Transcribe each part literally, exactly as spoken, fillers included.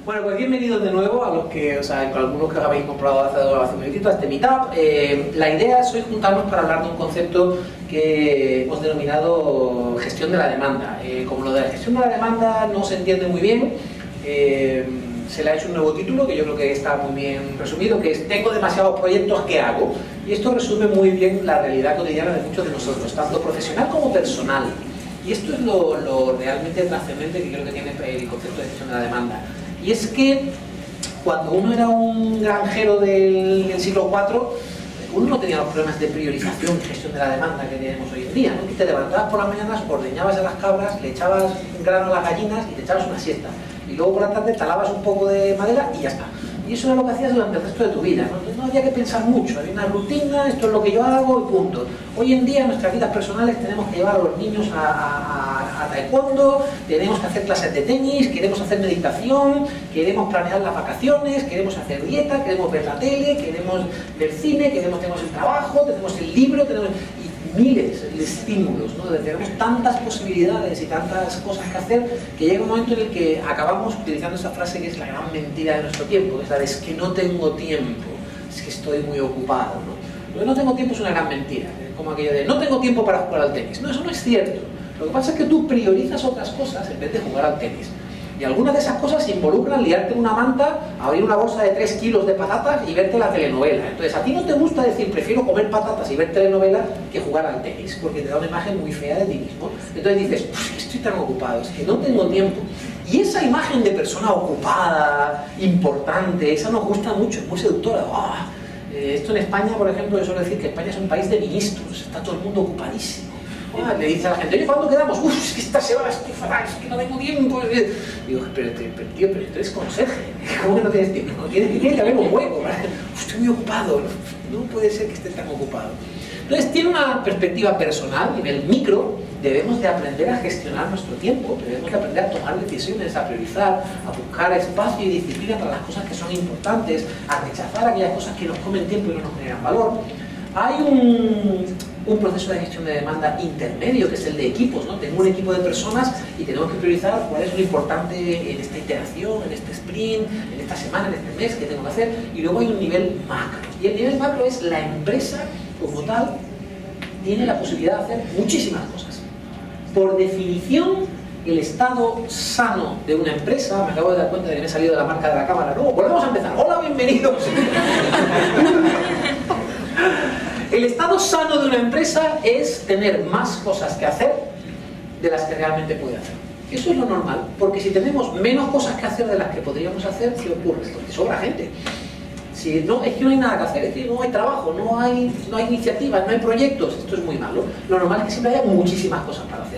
Bueno, pues bienvenidos de nuevo a los que, o sea, algunos que habéis comprado hace, hace un momentito a este meetup. Eh, la idea es hoy juntarnos para hablar de un concepto que hemos denominado gestión de la demanda. Eh, como lo de la gestión de la demanda no se entiende muy bien, eh, se le ha hecho un nuevo título que yo creo que está muy bien resumido, que es tengo demasiados proyectos, ¿qué hago? Y esto resume muy bien la realidad cotidiana de muchos de nosotros, tanto profesional como personal. Y esto es lo, lo realmente trascendente que creo que tiene el concepto de gestión de la demanda. Y es que cuando uno era un granjero del, del siglo cuatro, uno no tenía los problemas de priorización y gestión de la demanda que tenemos hoy en día, ¿no? Que te levantabas por las mañanas, ordeñabas a las cabras, le echabas grano a las gallinas y te echabas una siesta. Y luego por la tarde talabas un poco de madera y ya está. Y eso era lo que hacías durante el resto de tu vida, ¿no? Entonces no había que pensar mucho, había una rutina, esto es lo que yo hago y punto. Hoy en día en nuestras vidas personales tenemos que llevar a los niños a, a, a taekwondo, tenemos que hacer clases de tenis, queremos hacer meditación, queremos planear las vacaciones, queremos hacer dieta, queremos ver la tele, queremos ver cine, queremos tenemos el trabajo, tenemos el libro, tenemos y miles de estímulos, ¿no? Tenemos tantas posibilidades y tantas cosas que hacer que llega un momento en el que acabamos utilizando esa frase que es la gran mentira de nuestro tiempo, que es la de es que no tengo tiempo, es que estoy muy ocupado, ¿no? Lo de no tengo tiempo es una gran mentira, como aquello de no tengo tiempo para jugar al tenis. No, eso no es cierto. Lo que pasa es que tú priorizas otras cosas en vez de jugar al tenis. Y algunas de esas cosas involucran liarte en una manta, abrir una bolsa de tres kilos de patatas y verte la telenovela. Entonces a ti no te gusta decir prefiero comer patatas y ver telenovela que jugar al tenis, porque te da una imagen muy fea de ti mismo. Entonces dices, estoy tan ocupado, es que no tengo tiempo. Y esa imagen de persona ocupada, importante, esa nos gusta mucho, es muy seductora. ¡Oh! Eh, esto en España, por ejemplo, yo suelo decir que España es un país de ministros, está todo el mundo ocupadísimo. Ah, le dice a la gente, oye, ¿cuándo quedamos? Uf, es que esta semana estoy fatal, es que no tengo tiempo. Digo, pero, pero tío, pero tú eres conserje, ¿cómo que no tienes tiempo? No, tiene, tiene que haber un hueco, ¿verdad? Estoy muy ocupado, no puede ser que esté tan ocupado. Entonces, tiene una perspectiva personal, a nivel micro, debemos de aprender a gestionar nuestro tiempo, debemos de aprender a tomar decisiones, a priorizar, a buscar espacio y disciplina para las cosas que son importantes, a rechazar aquellas cosas que nos comen tiempo y no nos generan valor. Hay un, un proceso de gestión de demanda intermedio, que es el de equipos, ¿no? Tengo un equipo de personas y tenemos que priorizar cuál es lo importante en esta iteración, en este sprint, en esta semana, en este mes que tengo que hacer. Y luego hay un nivel macro. Y el nivel macro es la empresa como tal tiene la posibilidad de hacer muchísimas cosas. Por definición, el estado sano de una empresa, me acabo de dar cuenta de que me he salido de la marca de la cámara, no, volvemos a empezar. Hola, bienvenidos. El estado sano de una empresa es tener más cosas que hacer de las que realmente puede hacer. Eso es lo normal, porque si tenemos menos cosas que hacer de las que podríamos hacer, ¿qué ocurre? Porque sobra gente. Si no, es que no hay nada que hacer, es que no hay trabajo, no hay, no hay iniciativas, no hay proyectos, esto es muy malo. Lo normal es que siempre haya muchísimas cosas para hacer.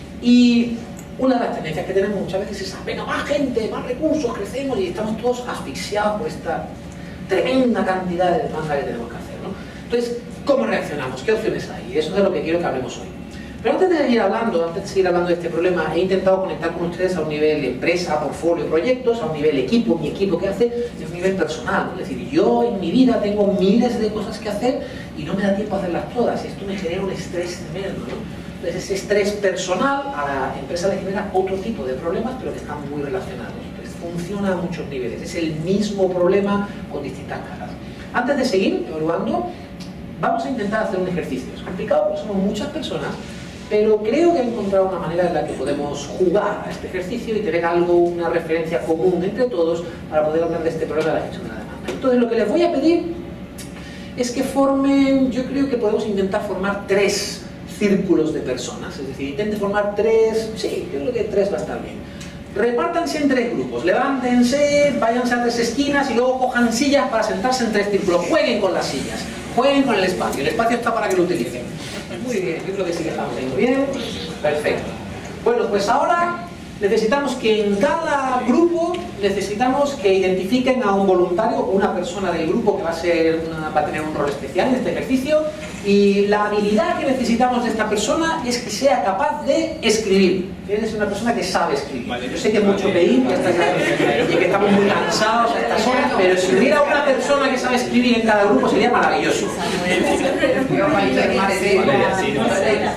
Y una de las tendencias que tenemos muchas veces es, venga, más gente, más recursos, crecemos y estamos todos asfixiados por esta tremenda cantidad de demanda que tenemos que hacer, ¿no? Entonces, ¿cómo reaccionamos? ¿Qué opciones hay? Y eso es de lo que quiero que hablemos hoy. Pero antes de seguir hablando, antes de seguir hablando de este problema, he intentado conectar con ustedes a un nivel empresa, portfolio, proyectos, a un nivel equipo, mi equipo que hace, y a un nivel personal, ¿no? Es decir, yo en mi vida tengo miles de cosas que hacer y no me da tiempo a hacerlas todas, y esto me genera un estrés tremendo, ¿no? Entonces ese estrés personal a la empresa le genera otro tipo de problemas, pero que están muy relacionados. Entonces funciona a muchos niveles, es el mismo problema con distintas caras. Antes de seguir evaluando, vamos a intentar hacer un ejercicio. Es complicado porque somos muchas personas, pero creo que he encontrado una manera en la que podemos jugar a este ejercicio y tener algo, una referencia común entre todos para poder hablar de este problema de la gestión de la demanda. Entonces lo que les voy a pedir es que formen, yo creo que podemos intentar formar tres círculos de personas, es decir, intenten formar tres, sí, yo creo que tres va a estar bien. Repártanse en tres grupos, levántense, váyanse a tres esquinas y luego cojan sillas para sentarse en tres círculos, jueguen con las sillas, jueguen con el espacio, el espacio está para que lo utilicen. Muy bien, yo creo que sí que estamos yendo bien, perfecto. Bueno, pues ahora necesitamos que en cada grupo, necesitamos que identifiquen a un voluntario, una persona del grupo que va a, ser una, va a tener un rol especial en este ejercicio, y la habilidad que necesitamos de esta persona es que sea capaz de escribir. Tiene que ser una persona que sabe escribir. Yo sé que es mucho pedir que está claro, y que estamos muy cansados a estas horas, pero si hubiera una persona que sabe escribir en cada grupo sería maravilloso.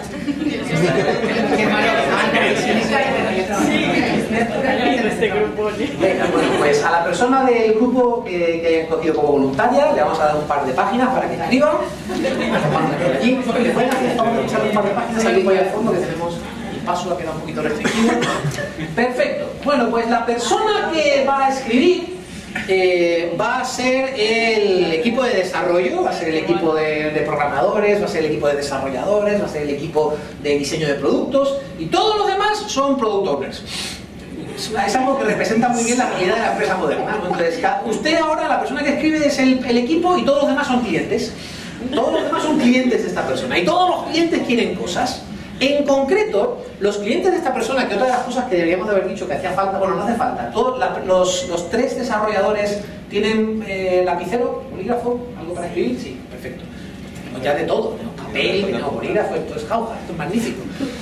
Este grupo Venga, bueno, pues a la persona del grupo que, que haya escogido como voluntaria le vamos a dar un par de páginas para que escriba. Allí, ¿le pueden hacer el favor de echar un par de páginas al grupo ahí al fondo que tenemos? El paso ha quedado un poquito restringido. Perfecto. Bueno, pues la persona que va a escribir eh, va a ser el equipo de desarrollo, va a ser el equipo de, de programadores, va a ser el equipo de desarrolladores, va a ser el equipo de diseño de productos y todos los demás son product owners. Es algo que representa muy bien la realidad de la empresa moderna. Entonces, usted ahora, la persona que escribe es el, el equipo y todos los demás son clientes. Todos los demás son clientes de esta persona y todos los clientes quieren cosas. En concreto, los clientes de esta persona, que otra de las cosas que deberíamos de haber dicho que hacía falta, bueno, no hace falta, todos la, los, los tres desarrolladores tienen eh, lapicero, bolígrafo, algo para escribir, sí, perfecto. Tenemos ya de todo, tenemos papel, tenemos bolígrafo, esto es jauja, esto es magnífico.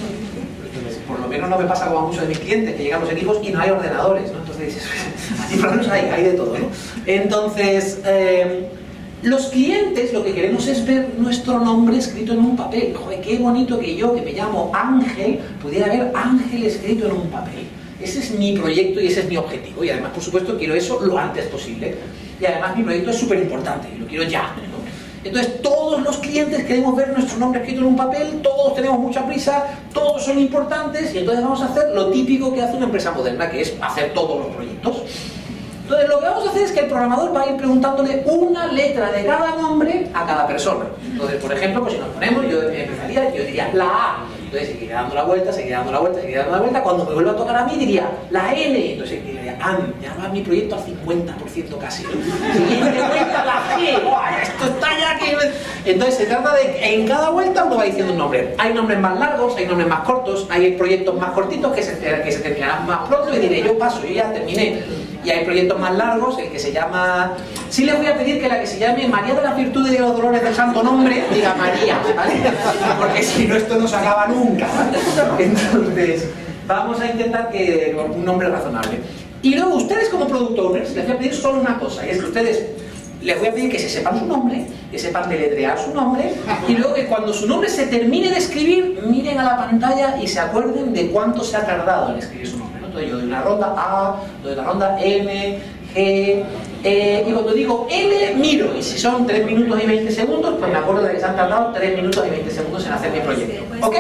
Por lo menos no me pasa como a muchos de mis clientes que llegan los equipos y no hay ordenadores, ¿no? Entonces, así por lo menos hay, hay de todo, ¿no? Entonces, eh, los clientes lo que queremos es ver nuestro nombre escrito en un papel. Joder, qué bonito que yo, que me llamo Ángel, pudiera ver Ángel escrito en un papel. Ese es mi proyecto y ese es mi objetivo. Y además, por supuesto, quiero eso lo antes posible. Y además mi proyecto es súper importante y lo quiero ya, ¿no? Entonces, todos los clientes queremos ver nuestro nombre escrito en un papel, todos tenemos mucha prisa, todos son importantes y entonces vamos a hacer lo típico que hace una empresa moderna, que es hacer todos los proyectos. Entonces, lo que vamos a hacer es que el programador va a ir preguntándole una letra de cada nombre a cada persona. Entonces, por ejemplo, pues si nos ponemos, yo empezaría, yo diría la A. Entonces, seguiría dando la vuelta, seguiría dando la vuelta, seguiría dando la vuelta. Cuando me vuelva a tocar a mí, diría la N. Entonces, diría, ah, ya va mi proyecto al cincuenta por ciento casi. Siguiente vuelta, la G. ¡Buah, esto está ya que... Entonces, se trata de que en cada vuelta uno va diciendo un nombre. Hay nombres más largos, hay nombres más cortos, hay proyectos más cortitos que se, que se terminarán más pronto y diré, yo paso, yo ya terminé. Y hay proyectos más largos, el que se llama... Sí les voy a pedir que la que se llame María de las Virtudes y de los Dolores del Santo Nombre, diga María, ¿vale? Porque si no, esto no se acaba nunca, ¿vale? Entonces, vamos a intentar que un nombre razonable. Y luego, ustedes como product owners, les voy a pedir solo una cosa, y es que ustedes... Les voy a pedir que se sepan su nombre, que sepan deletrear su nombre, y luego que cuando su nombre se termine de escribir, miren a la pantalla y se acuerden de cuánto se ha tardado en escribir su nombre. Entonces yo doy una ronda A, doy una ronda M, G, E, y cuando digo L, miro, y si son tres minutos y veinte segundos, pues me acuerdo de que se han tardado tres minutos y veinte segundos en hacer mi proyecto. ¿Ok?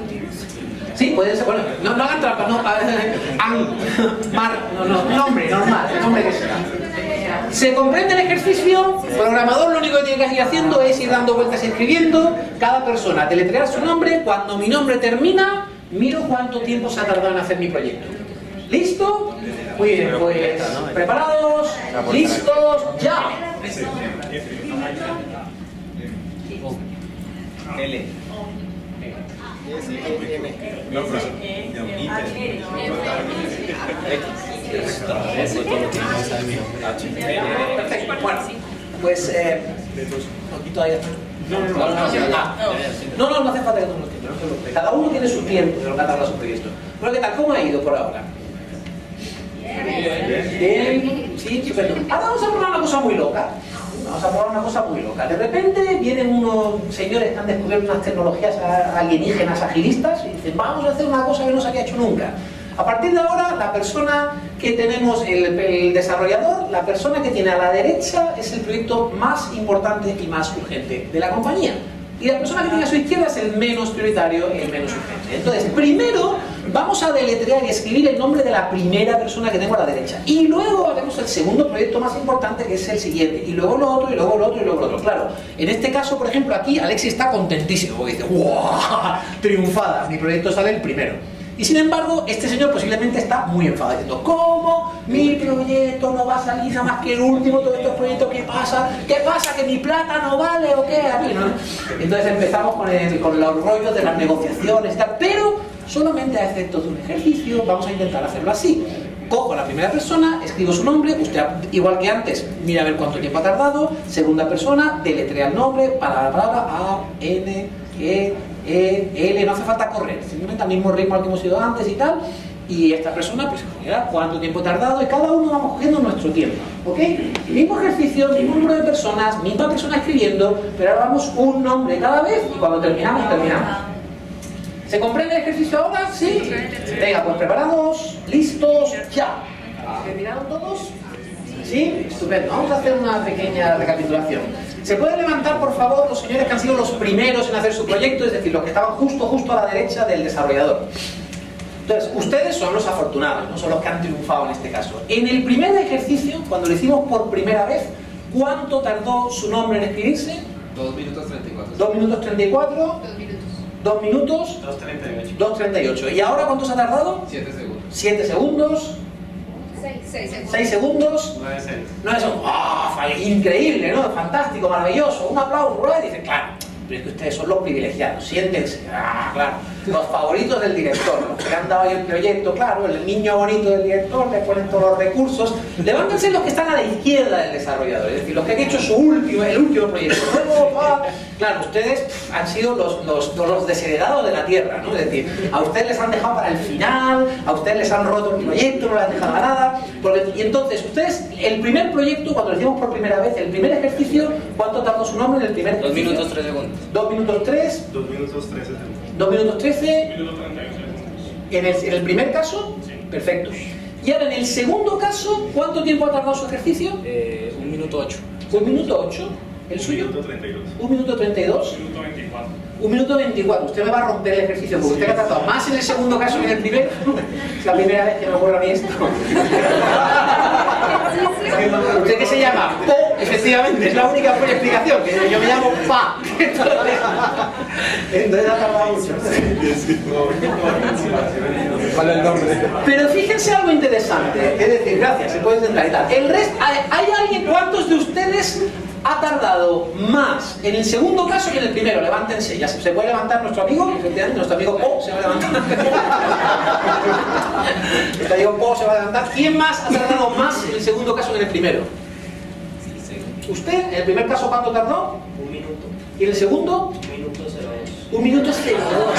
Sí, puede ser, bueno, no, no hagan trampa, no, an, mar, no, no, nombre, normal, el nombre que sea. ¿Se comprende el ejercicio? El programador lo único que tiene que ir haciendo es ir dando vueltas y escribiendo, cada persona deletrear su nombre, cuando mi nombre termina, miro cuánto tiempo se ha tardado en hacer mi proyecto. ¿Listo? Muy bien, pues preparados, listos, ya. L. Perfecto, bueno, pues eh, un poquito ahí. No, no, no, no, no, no, no, no hace falta que todos los tiempos, no se preocupe. Cada uno tiene su tiempo de lo que ha tardado su proyecto. Bueno, ¿qué tal? ¿Cómo ha ido por ahora? Bien, bien, sí, estupendo. Ahora vamos a probar una cosa muy loca. Vamos a probar una cosa muy loca. De repente vienen unos señores que han descubierto unas tecnologías alienígenas agilistas y dicen, vamos a hacer una cosa que no se había hecho nunca. A partir de ahora, la persona que tenemos, el, el desarrollador, la persona que tiene a la derecha es el proyecto más importante y más urgente de la compañía. Y la persona que tiene a su izquierda es el menos prioritario y el menos urgente. Entonces, primero vamos a deletrear y escribir el nombre de la primera persona que tengo a la derecha. Y luego haremos el segundo proyecto más importante, que es el siguiente. Y luego lo otro, y luego lo otro, y luego lo otro. Claro, en este caso, por ejemplo, aquí Alexis está contentísimo, porque dice, ¡guau! Triunfada, mi proyecto sale el primero. Y sin embargo, este señor posiblemente está muy enfadado, diciendo, ¿cómo? Mi proyecto no va a salir nada más que el último de todos estos proyectos, ¿qué pasa? ¿Qué pasa? ¿Que mi plata no vale o qué? A mí, ¿no? Entonces empezamos con, el, con los rollos de las negociaciones y tal, pero solamente a efectos de un ejercicio vamos a intentar hacerlo así. Cojo a la primera persona, escribo su nombre, usted igual que antes, mira a ver cuánto tiempo ha tardado, segunda persona, deletrea el nombre, para la palabra A, N, E, E, L, no hace falta correr, simplemente al mismo ritmo al que hemos ido antes y tal, y esta persona pues cogerá cuánto tiempo ha tardado y cada uno vamos cogiendo nuestro tiempo, ¿ok? Mismo ejercicio, mismo número de personas, misma persona escribiendo, pero ahora vamos un nombre cada vez y cuando terminamos, terminamos. ¿Se comprende el ejercicio ahora? ¿Sí? Venga, pues preparados, listos, ya. ¿Terminaron todos? ¿Sí? Estupendo. Vamos a hacer una pequeña recapitulación. ¿Se pueden levantar, por favor, los señores que han sido los primeros en hacer su proyecto? Es decir, los que estaban justo, justo a la derecha del desarrollador. Entonces, ustedes son los afortunados, no son los que han triunfado en este caso. En el primer ejercicio, cuando lo hicimos por primera vez, ¿cuánto tardó su nombre en escribirse? dos minutos treinta y cuatro. dos minutos treinta y cuatro. Dos minutos. dos minutos. dos treinta y ocho. dos treinta y ocho. ¿Y ahora cuánto se ha tardado? siete segundos. siete segundos. Seis, seis segundos. seis segundos. nueve segundos. nueve segundos. ¡Ah! Increíble, ¿no? Fantástico, maravilloso. Un aplauso, ¿verdad? Y dicen, claro, pero es que ustedes son los privilegiados. Siéntense. Ah, claro. Los favoritos del director, los que le han dado ahí el proyecto, claro, el niño bonito del director, le ponen todos los recursos. Levántense los que están a la izquierda del desarrollador, es decir, los que han hecho su último, el último proyecto. Claro, ustedes han sido los, los, los desheredados de la tierra, ¿no? Es decir, a ustedes les han dejado para el final, a ustedes les han roto el proyecto, no les han dejado nada. Porque, y entonces, ustedes, el primer proyecto, cuando lo hicimos por primera vez, el primer ejercicio, ¿cuánto tardó su nombre en el primer dos ejercicio? minutos tres segundos. dos minutos tres. dos minutos trece segundos. dos minutos trece. Minuto treinta y ocho segundos. ¿En el, en el primer caso? Sí. Perfecto. Y ahora, en el segundo caso, ¿cuánto tiempo ha tardado su ejercicio? Eh, un minuto ocho. Un minuto ocho. ¿El Un suyo? minuto treinta y dos. Un minuto treinta y dos. Un minuto veinticuatro. Un minuto veinticuatro. Usted me va a romper el ejercicio porque usted ha tardado más en el segundo caso que en el primero. Es la primera vez que me ocurre a mí esto. ¿Usted qué se llama? Po, efectivamente, es la única buena explicación. Que yo me llamo Pa. Entonces ha tardado mucho. ¿Cuál es el nombre? Pero fíjense algo interesante. Es decir, gracias, se puede sentar y tal. El resto, ¿hay, hay alguien, cuántos de ustedes ha tardado más en el segundo caso que en el primero? Levántense, ya se, se puede levantar nuestro amigo, efectivamente, nuestro amigo Po se va a levantar. Nuestro amigo Po se va a levantar. ¿Quién más ha tardado más en el segundo caso que en el primero? ¿Usted? ¿En el primer caso cuánto tardó? Un minuto. ¿Y en el segundo? Un minuto cero dos. Un minuto cero dos.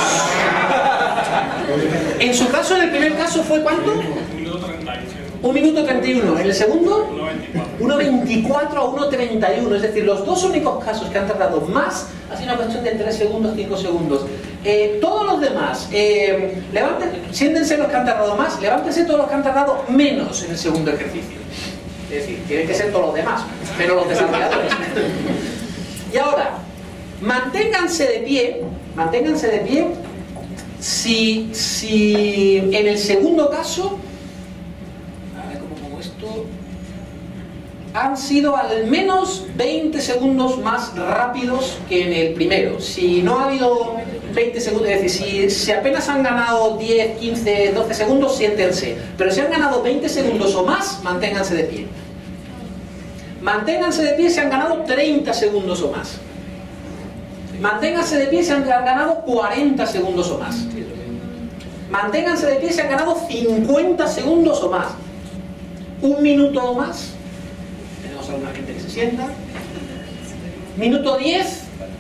En su caso, en el primer caso, ¿fue cuánto? Un minuto treinta y uno. Un minuto treinta y uno. ¿En el segundo? uno veinticuatro. uno veinticuatro a uno treinta y uno. Es decir, los dos únicos casos que han tardado más ha sido una cuestión de tres segundos, cinco segundos. Eh, todos los demás, eh, levanten, siéntense los que han tardado más, levántense todos los que han tardado menos en el segundo ejercicio. Es decir, tienen que ser todos los demás, menos los desarrolladores. Y ahora, manténganse de pie, manténganse de pie si, si en el segundo caso, a ver cómo pongo esto, han sido al menos veinte segundos más rápidos que en el primero. Si no ha habido veinte segundos, es decir, si, si apenas han ganado diez, quince, doce segundos, siéntense. Pero si han ganado veinte segundos o más, manténganse de pie. Manténganse de pie si han ganado treinta segundos o más. Manténganse de pie si han ganado cuarenta segundos o más. Manténganse de pie si han ganado cincuenta segundos o más. Un minuto o más. Tenemos a alguna gente que se sienta. Minuto diez.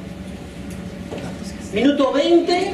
Minuto veinte.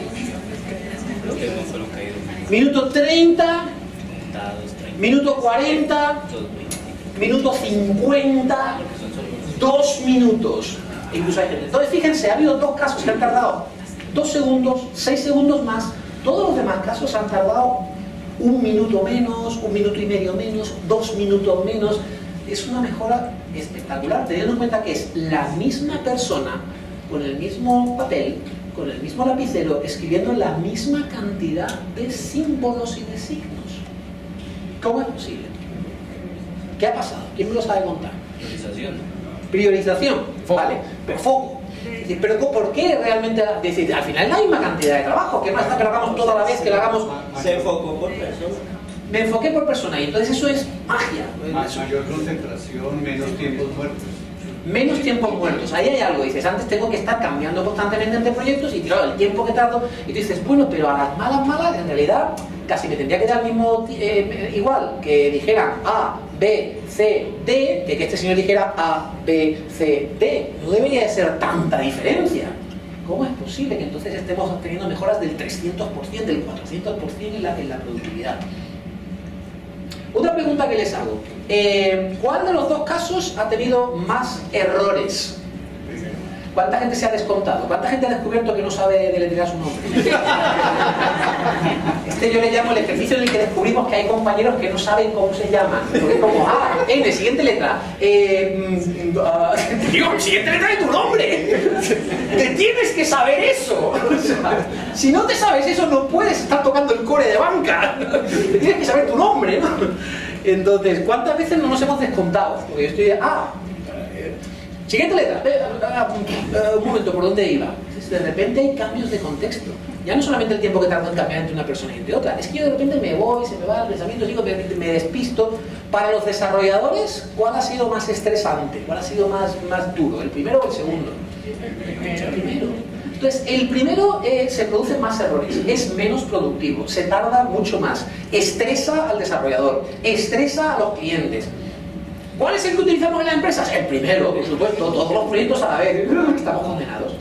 Minuto treinta. Minuto cuarenta. Minuto cincuenta. Dos minutos. Incluso hay gente. Entonces fíjense, ha habido dos casos que han tardado dos segundos, seis segundos más. Todos los demás casos han tardado un minuto menos, un minuto y medio menos, dos minutos menos. Es una mejora espectacular, teniendo en cuenta que es la misma persona, con el mismo papel, con el mismo lapicero, escribiendo la misma cantidad de símbolos y de signos. ¿Cómo es posible? ¿Qué ha pasado? ¿Quién me lo sabe contar? Priorización. Priorización. Foco. Vale, pero foco. Es decir, pero ¿por qué realmente? Decir, al final es la misma cantidad de trabajo, que más da que lo hagamos toda la vez, que lo hagamos. Se enfocó por persona. Me enfoqué por persona y entonces eso es magia. Más, mayor concentración, menos tiempos muertos. Menos tiempos muertos. Ahí hay algo. Dices, antes tengo que estar cambiando constantemente entre proyectos y claro, el tiempo que tardo. Y tú dices, bueno, pero a las malas, malas, en realidad casi me tendría que dar el mismo eh, igual que dijeran A, B, C, D, que que este señor dijera A, B, C, D. No debería de ser tanta diferencia. ¿Cómo es posible que entonces estemos obteniendo mejoras del trescientos por ciento, del cuatrocientos por ciento en la, en la productividad? Otra pregunta que les hago. Eh, ¿Cuál de los dos casos ha tenido más errores? ¿Cuánta gente se ha descontado? ¿Cuánta gente ha descubierto que no sabe deletrear su nombre? Este yo le llamo el ejercicio en el que descubrimos que hay compañeros que no saben cómo se llaman. Porque es como, ah, N, siguiente letra. Eh, mm, uh, digo, siguiente letra de tu nombre. Te tienes que saber eso. O sea, si no te sabes eso, no puedes estar tocando el core de banca. Te tienes que saber tu nombre, ¿no? Entonces, ¿cuántas veces no nos hemos descontado? Porque yo estoy de, ah, eh, siguiente letra, eh, uh, un momento, ¿por dónde iba? Entonces, de repente hay cambios de contexto. Ya no solamente el tiempo que tardo en cambiar entre una persona y entre otra, es que yo de repente me voy, se me va el pensamiento, digo, me, me despisto. Para los desarrolladores, ¿cuál ha sido más estresante? ¿Cuál ha sido más, más duro? ¿El primero o el segundo? El primero. Entonces, el primero eh, se producen más errores, es menos productivo, se tarda mucho más, estresa al desarrollador, estresa a los clientes. ¿Cuál es el que utilizamos en las empresas? El primero, por supuesto, todos los proyectos a la vez. Estamos condenados.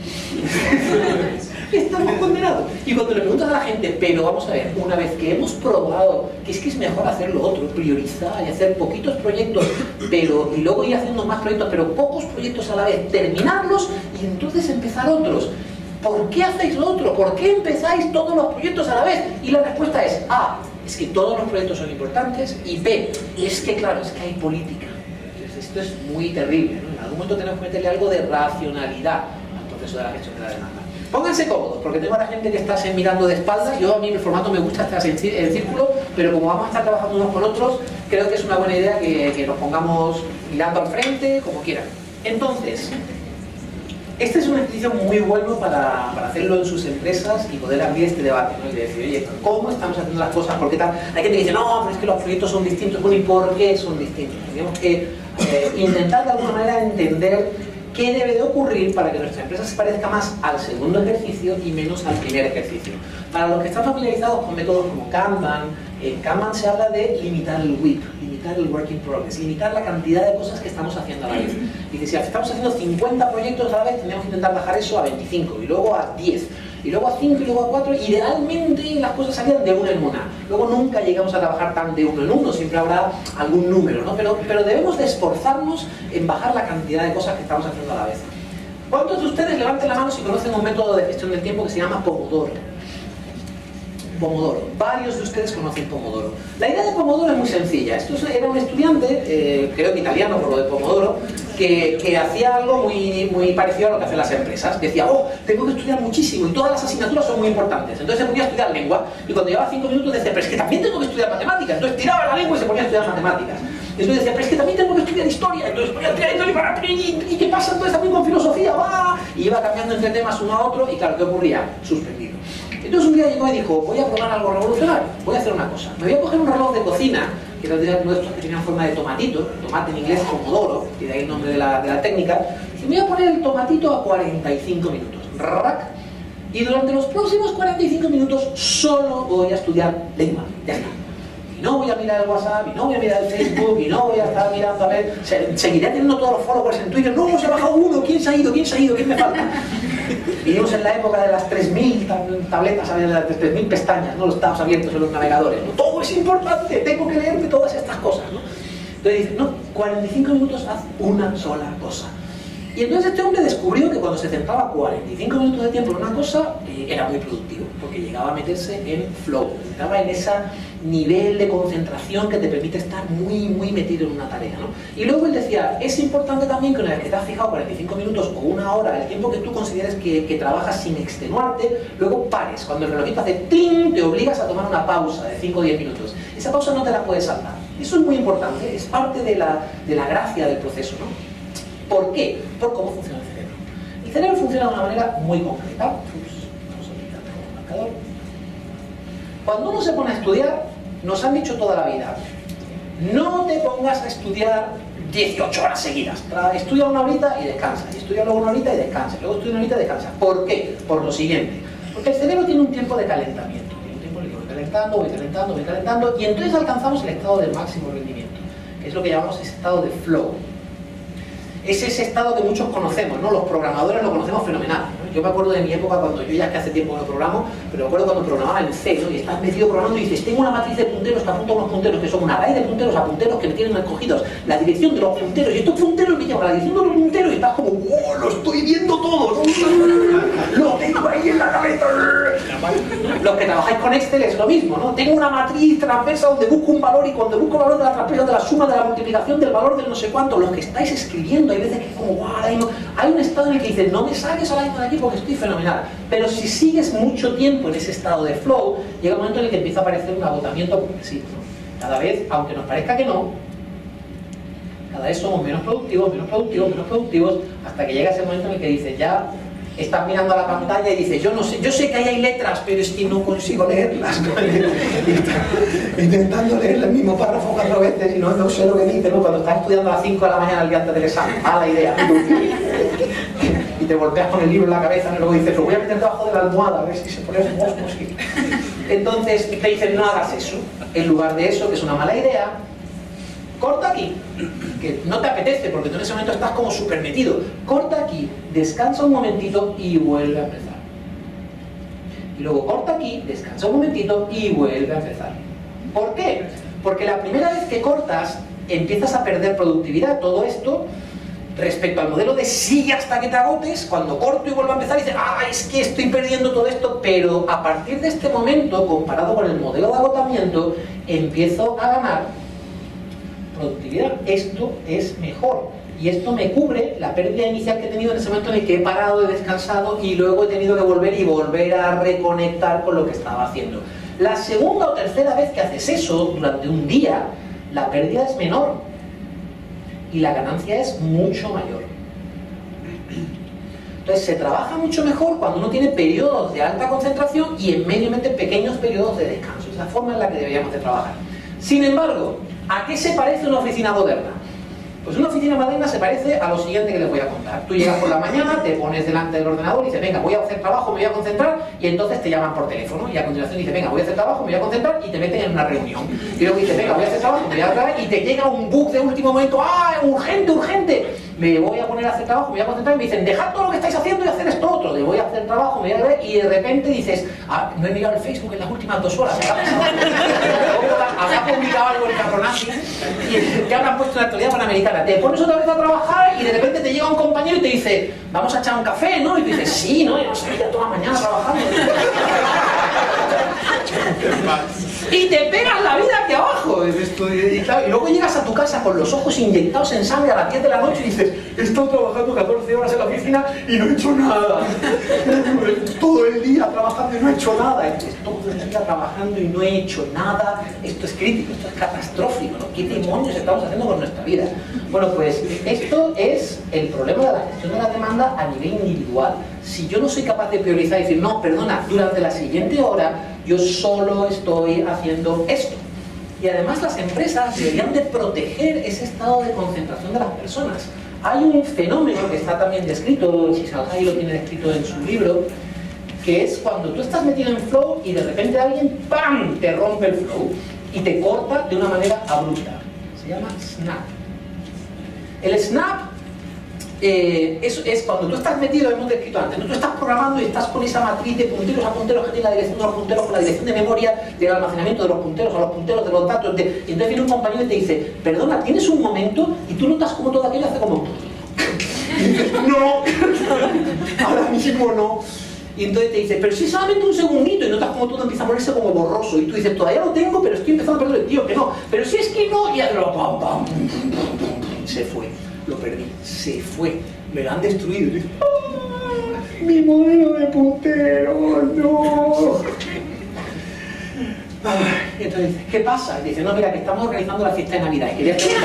Estamos condenados. Y cuando le preguntas a la gente, pero vamos a ver, una vez que hemos probado que es que es mejor hacer lo otro, priorizar y hacer poquitos proyectos, pero y luego ir haciendo más proyectos, pero pocos proyectos a la vez, terminarlos y entonces empezar otros. ¿Por qué hacéis lo otro? ¿Por qué empezáis todos los proyectos a la vez? Y la respuesta es A, es que todos los proyectos son importantes, y B, es que claro, es que hay política. Entonces esto es muy terrible, ¿no? En algún momento tenemos que meterle algo de racionalidad al proceso de la gestión de la demanda. Pónganse cómodos, porque tengo a la gente que está mirando de espaldas. Yo a mí el formato me gusta estar en círculo, pero como vamos a estar trabajando unos con otros, creo que es una buena idea que, que nos pongamos mirando al frente, como quieran. Entonces, este es un ejercicio muy bueno para, para hacerlo en sus empresas y poder abrir este debate, ¿no? Y decir, oye, ¿cómo estamos haciendo las cosas? ¿Por qué tal? Hay gente que dice, no, pero es que los proyectos son distintos. Bueno, ¿y por qué son distintos? Tenemos que eh, intentar de alguna manera entender qué debe de ocurrir para que nuestra empresa se parezca más al segundo ejercicio y menos al primer ejercicio. Para los que están familiarizados con métodos como Kanban, en Kanban se habla de limitar el W I P, limitar el Work in Progress, limitar la cantidad de cosas que estamos haciendo a la vez. Y que si estamos haciendo cincuenta proyectos a la vez, tendríamos que intentar bajar eso a veinticinco, y luego a diez, y luego a cinco, y luego a cuatro. Idealmente las cosas salían de una en una. Luego nunca llegamos a trabajar tan de uno en uno, siempre habrá algún número, ¿no? Pero, pero debemos de esforzarnos en bajar la cantidad de cosas que estamos haciendo a la vez. ¿Cuántos de ustedes levanten la mano si conocen un método de gestión del tiempo que se llama Pomodoro? Pomodoro. Varios de ustedes conocen Pomodoro. La idea de Pomodoro es muy sencilla. Esto era un estudiante, eh, creo que italiano por lo de Pomodoro, que, que hacía algo muy, muy parecido a lo que hacen las empresas. Decía, oh, tengo que estudiar muchísimo y todas las asignaturas son muy importantes. Entonces se ponía a estudiar lengua y cuando llevaba cinco minutos decía, pero es que también tengo que estudiar matemáticas. Entonces tiraba la lengua y se ponía a estudiar matemáticas. Y entonces decía, pero es que también tengo que estudiar historia. Entonces ponía a estudiar historia y, ¿y qué pasa entonces también con filosofía? ¡Va! Y iba cambiando entre temas uno a otro y claro, ¿qué ocurría? Suspendido. Entonces un día llegó y dijo, voy a probar algo revolucionario, voy a hacer una cosa. Me voy a coger un reloj de cocina, que era de nuestros que tenían forma de tomatito, tomate en inglés Pomodoro, y de ahí el nombre de la, de la técnica, y me voy a poner el tomatito a cuarenta y cinco minutos. ¡Rac! Y durante los próximos cuarenta y cinco minutos solo voy a estudiar lengua, ya está. Y no voy a mirar el WhatsApp, y no voy a mirar el Facebook, y no voy a estar mirando a ver, se, seguiré teniendo todos los followers en Twitter, no, se ha bajado uno, ¿quién se ha ido? ¿Quién se ha ido? ¿Quién me falta? Vivimos en la época de las tres mil tabletas, de las tres mil pestañas, ¿no? Los tabs abiertos en los navegadores, ¿no? Todo es importante, tengo que leerme todas estas cosas, ¿no? Entonces dice, no, cuarenta y cinco minutos haz una sola cosa. Y entonces este hombre descubrió que cuando se centraba cuarenta y cinco minutos de tiempo en una cosa, eh, era muy productivo, porque llegaba a meterse en flow, estaba en ese nivel de concentración que te permite estar muy, muy metido en una tarea, ¿no? Y luego él decía, es importante también que una vez que te has fijado cuarenta y cinco minutos o una hora, el tiempo que tú consideres que, que trabajas sin extenuarte, luego pares. Cuando el relojito hace ¡tling!, te obligas a tomar una pausa de cinco o diez minutos. Esa pausa no te la puedes saltar. Eso es muy importante, es parte de la, de la gracia del proceso, ¿no? ¿Por qué? Por cómo funciona el cerebro. El cerebro funciona de una manera muy concreta. Vamos a quitar el marcador. Cuando uno se pone a estudiar, nos han dicho toda la vida, no te pongas a estudiar dieciocho horas seguidas. Estudia una horita y descansa. Y estudia luego una horita y descansa. Luego estudia una horita y descansa. ¿Por qué? Por lo siguiente. Porque el cerebro tiene un tiempo de calentamiento. Tiene un tiempo en el que voy calentando, voy calentando, voy calentando, y entonces alcanzamos el estado del máximo rendimiento, que es lo que llamamos ese estado de flow. Es ese estado que muchos conocemos, ¿no? Los programadores lo conocemos fenomenal, ¿no? Yo me acuerdo de mi época cuando yo ya que hace tiempo no programo, pero me acuerdo cuando programaba en C, ¿no? Y estás metido programando y dices, tengo una matriz de punteros que apunta a unos punteros que son una array de punteros a punteros que me tienen escogidos la dirección de los punteros, y estos punteros me llevan a la dirección de los punteros y estás como, ¡wow! Lo estoy viendo todo, lo tengo ahí en la cabeza. Los que trabajáis con Excel es lo mismo, ¿no? Tengo una matriz transversa donde busco un valor y cuando busco el valor de la transversa de la suma de la multiplicación del valor del no sé cuánto, los que estáis escribiendo, hay veces que es como, ¡guau! Hay un estado en el que dices, no me saques ahora mismo de aquí porque estoy fenomenal. Pero si sigues mucho tiempo en ese estado de flow, llega un momento en el que empieza a aparecer un agotamiento progresivo, ¿no? Cada vez, aunque nos parezca que no, cada vez somos menos productivos, menos productivos, menos productivos, hasta que llega ese momento en el que dices, ya estás mirando a la pantalla y dices, yo no sé, yo sé que ahí hay letras, pero es que no consigo leerlas. Intentando leer el mismo párrafo cuatro veces y no, no sé lo que dice, ¿no? Cuando estás estudiando a las cinco de la mañana el día antes del examen, mala idea. Y te golpeas con el libro en la cabeza y luego dices, lo voy a meter debajo de la almohada a ver si se pone un poco así. Entonces te dicen, no hagas eso. En lugar de eso, que es una mala idea, corta aquí, que no te apetece porque tú en ese momento estás como súper metido. Corta aquí, descansa un momentito y vuelve a empezar. Y luego corta aquí, descansa un momentito y vuelve a empezar. ¿Por qué? Porque la primera vez que cortas empiezas a perder productividad. Todo esto respecto al modelo de sigue hasta que te agotes, cuando corto y vuelvo a empezar dices, ah, es que estoy perdiendo todo esto, pero a partir de este momento, comparado con el modelo de agotamiento, empiezo a ganar productividad. Esto es mejor y esto me cubre la pérdida inicial que he tenido en ese momento en el que he parado, he descansado y luego he tenido que volver y volver a reconectar con lo que estaba haciendo. La segunda o tercera vez que haces eso durante un día, la pérdida es menor y la ganancia es mucho mayor. Entonces se trabaja mucho mejor cuando uno tiene periodos de alta concentración y en medio mete pequeños periodos de descanso. Es la forma en la que deberíamos de trabajar. Sin embargo, ¿a qué se parece una oficina moderna? Pues una oficina moderna se parece a lo siguiente que les voy a contar. Tú llegas por la mañana, te pones delante del ordenador y dices, venga, voy a hacer trabajo, me voy a concentrar, y entonces te llaman por teléfono. Y a continuación dices, venga, voy a hacer trabajo, me voy a concentrar, y te meten en una reunión. Y luego dices, venga, voy a hacer trabajo, me voy a hacer, y te llega un bug de último momento, ¡ah, urgente, urgente! Me voy a poner a hacer trabajo, me voy a concentrar, y me dicen, dejad todo lo que estáis haciendo y hacer esto otro. Le voy a hacer trabajo, me voy a ver, y de repente dices, ah, no he mirado el Facebook en las últimas dos horas, ¿qué ha pasado? Habrá publicado algo el Carronazi y ya habrán puesto en la actualidad panamericana. Te pones otra vez a trabajar y de repente te llega un compañero y te dice, vamos a echar un café, ¿no? Y tú dices, sí, ¿no? Y no sé, ya toda la mañana trabajando. Y te pegas la vida aquí abajo. Y, claro, y luego llegas a tu casa con los ojos inyectados en sangre a las diez de la noche y dices, he estado trabajando catorce horas en la oficina y no he hecho nada. Todo el día trabajando y no he hecho nada. Entonces, todo el día trabajando y no he hecho nada. Esto es crítico, esto es catastrófico, ¿no? ¿Qué demonios estamos haciendo con nuestra vida? Bueno, pues esto es el problema de la gestión de la demanda a nivel individual. Si yo no soy capaz de priorizar y decir, no, perdona, durante la siguiente hora yo solo estoy haciendo esto. Y además las empresas deberían de proteger ese estado de concentración de las personas. Hay un fenómeno que está también descrito, Csikszentmihalyi lo tiene descrito en su libro, que es cuando tú estás metido en flow y de repente alguien ¡pam!, te rompe el flow y te corta de una manera abrupta. Se llama snap. El snap eh, es, es cuando tú estás metido, hemos descrito antes, ¿no? Tú estás programando y estás con esa matriz de punteros a punteros que tiene la dirección de los punteros con la dirección de memoria del almacenamiento de los punteros a los punteros de los datos. De, y entonces viene un compañero y te dice, perdona, ¿tienes un momento? Y tú notas como todo aquello hace como... Y dices, no, ahora mismo no. Y entonces te dice, pero si solamente un segundito, y notas como todo empieza a ponerse como borroso, y tú dices, todavía lo tengo, pero estoy empezando a perder el tío, que no, pero si es que no, y ya lo pam, pam, se fue, lo perdí, se fue, me lo han destruido, y dices, ¡ah, mi modelo de puntero, no! Y entonces dice, ¿qué pasa? Y dice, no, mira, que estamos organizando la fiesta de Navidad, y quería preguntar,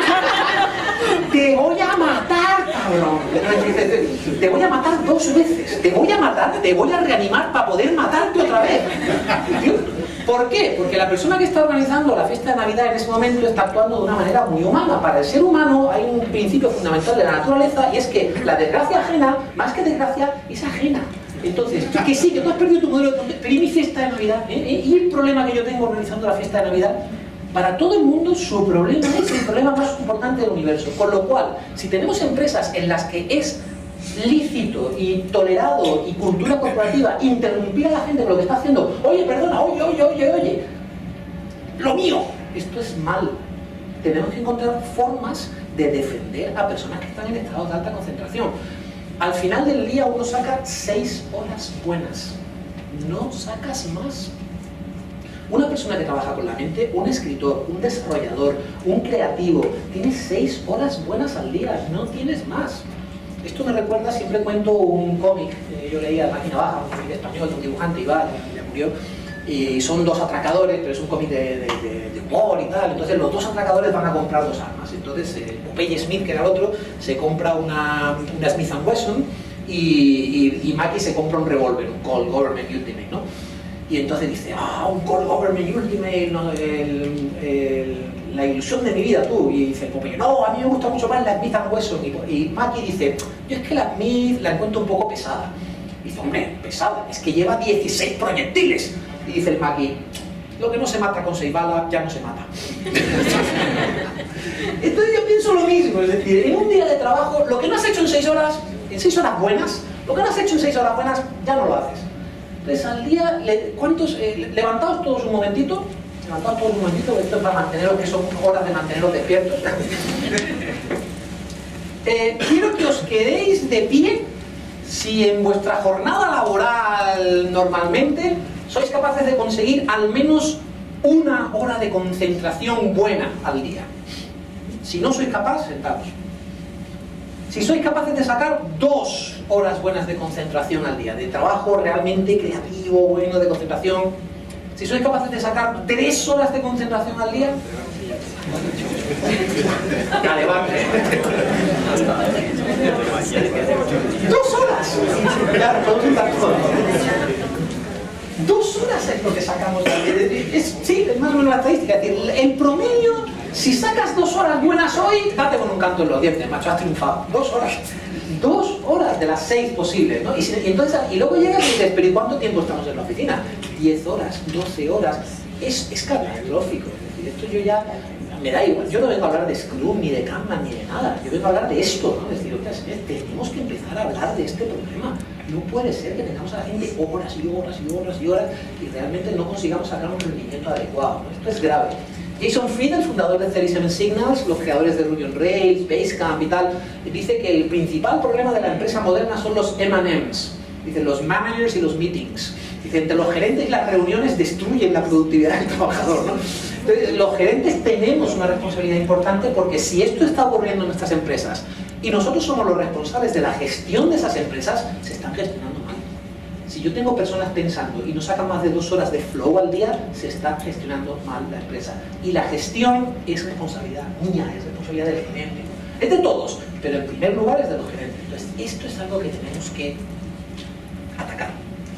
te voy a matar, cabrón. Te voy a matar dos veces. Te voy a matar, te voy a reanimar para poder matarte otra vez. ¿Por qué? Porque la persona que está organizando la fiesta de Navidad en ese momento está actuando de una manera muy humana. Para el ser humano hay un principio fundamental de la naturaleza y es que la desgracia ajena, más que desgracia, es ajena. Entonces, que sí, que tú has perdido tu modelo de punto, pero ¿y mi fiesta de Navidad? ¿Eh? ¿Y el problema que yo tengo organizando la fiesta de Navidad? Para todo el mundo su problema es el problema más importante del universo. Con lo cual, si tenemos empresas en las que es es lícito y tolerado y cultura corporativa interrumpir a la gente con lo que está haciendo. Oye, perdona, oye, oye, oye, oye. Lo mío. Esto es mal. Tenemos que encontrar formas de defender a personas que están en estados de alta concentración. Al final del día uno saca seis horas buenas. No sacas más. Una persona que trabaja con la mente, un escritor, un desarrollador, un creativo, tiene seis horas buenas al día, no tienes más. Esto me recuerda, siempre cuento un cómic, eh, yo leía Máquina Baja, un cómic español de un dibujante, Ibar, ya murió, y son dos atracadores, pero es un cómic de, de, de, de humor y tal. Entonces los dos atracadores van a comprar dos armas. Entonces eh, Popeye Smith, que era el otro, se compra una, una Smith and Wesson y, y, y Mackie se compra un revólver, un Colt Government Ultimate, ¿no? Y entonces dice, ah, un Colt Government Ultimate, no, el, el, la ilusión de mi vida, tú. Y dice el Popeye, no, a mí me gusta mucho más la Smith and Wesson. Y, y Mackie dice, yo es que la Smith la encuentro un poco pesada. Y dice, hombre, pesada, es que lleva dieciséis proyectiles. Y dice el Mackie, lo que no se mata con seis balas, ya no se mata. Entonces yo pienso lo mismo, es decir, en un día de trabajo, lo que no has hecho en seis horas, en seis horas buenas, lo que no has hecho en seis horas buenas, ya no lo haces. Entonces al día, ¿cuántos? Eh, levantaos todos un momentito, levantaos todos un momentito, esto es para manteneros, que son horas de manteneros despiertos. eh, quiero que os quedéis de pie si en vuestra jornada laboral normalmente sois capaces de conseguir al menos una hora de concentración buena al día. Si no sois capaces, sentados. Si sois capaces de sacar dos horas buenas de concentración al día, de trabajo realmente creativo, bueno, de concentración. Si sois capaces de sacar tres horas de concentración al día, ya levante. Dos horas. Claro, podemos juntar todo. Dos horas es lo que sacamos. Es, sí, es más o menos la estadística. Es decir, el promedio, si sacas dos horas buenas hoy, date con un canto en los dientes, macho, has triunfado. Dos horas. Dos horas de las seis posibles, ¿no? Y, si, y, entonces, y luego llegas y dices, pero ¿y cuánto tiempo estamos en la oficina? Diez horas, doce horas. Es, es catastrófico. Es decir, esto yo ya... Me da igual. Yo no vengo a hablar de Scrum, ni de Kanban, ni de nada. Yo vengo a hablar de esto, ¿no? Es decir, otra vez, tenemos que empezar a hablar de este problema. No puede ser que tengamos a la gente horas y horas y horas y horas y realmente no consigamos sacar un rendimiento adecuado, ¿no? Esto es grave. Jason Fried, el fundador de treinta y siete Signals, los creadores de Ruby on Rails, Basecamp y tal, dice que el principal problema de la empresa moderna son los M and M's. Dice, los managers y los meetings. Dice, entre los gerentes las reuniones destruyen la productividad del trabajador, ¿no? Entonces, los gerentes tenemos una responsabilidad importante porque si esto está ocurriendo en nuestras empresas y nosotros somos los responsables de la gestión de esas empresas, se están gestionando mal. Si yo tengo personas pensando y no sacan más de dos horas de flow al día, se está gestionando mal la empresa. Y la gestión es responsabilidad mía, es responsabilidad del gerente. Es de todos, pero en primer lugar es de los gerentes. Entonces, esto es algo que tenemos que atacar.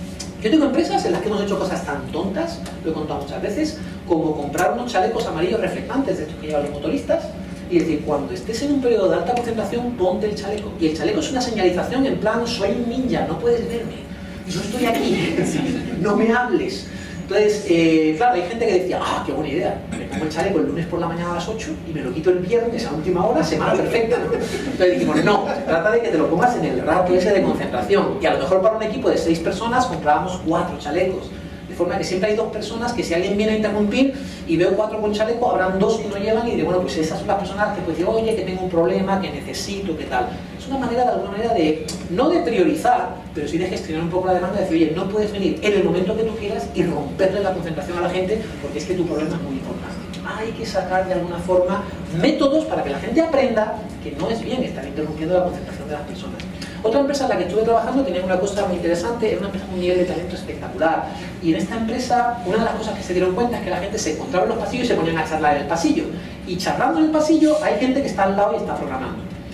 Yo tengo empresas en las que hemos hecho cosas tan tontas, lo he contado muchas veces, como comprar unos chalecos amarillos reflectantes de estos que llevan los motoristas y decir, cuando estés en un periodo de alta concentración, ponte el chaleco. Y el chaleco es una señalización en plan, soy un ninja, no puedes verme, no estoy aquí, no me hables. Entonces, eh, claro, hay gente que decía, ah, qué buena idea, me pongo el chaleco el lunes por la mañana a las ocho y me lo quito el viernes a última hora, semana perfecta, ¿no? Entonces dijimos, no, se trata de que te lo pongas en el rato ese de concentración. Y a lo mejor para un equipo de seis personas comprábamos cuatro chalecos. De forma que siempre hay dos personas que si alguien viene a interrumpir y veo cuatro con chaleco, habrán dos que no llevan y de bueno, pues esas son las personas que pues digo, oye, que tengo un problema, que necesito, que tal. Es una manera, de alguna manera, de, no de priorizar, pero sí de gestionar un poco la demanda, de decir, oye, no puedes venir en el momento que tú quieras y romperle la concentración a la gente porque es que tu problema es muy importante. Hay que sacar de alguna forma métodos para que la gente aprenda que no es bien estar interrumpiendo la concentración de las personas. Otra empresa en la que estuve trabajando tenía una cosa muy interesante, era una empresa con un nivel de talento espectacular. Y en esta empresa, una de las cosas que se dieron cuenta es que la gente se encontraba en los pasillos y se ponían a charlar en el pasillo. Y charlando en el pasillo hay gente que está al lado y está programando.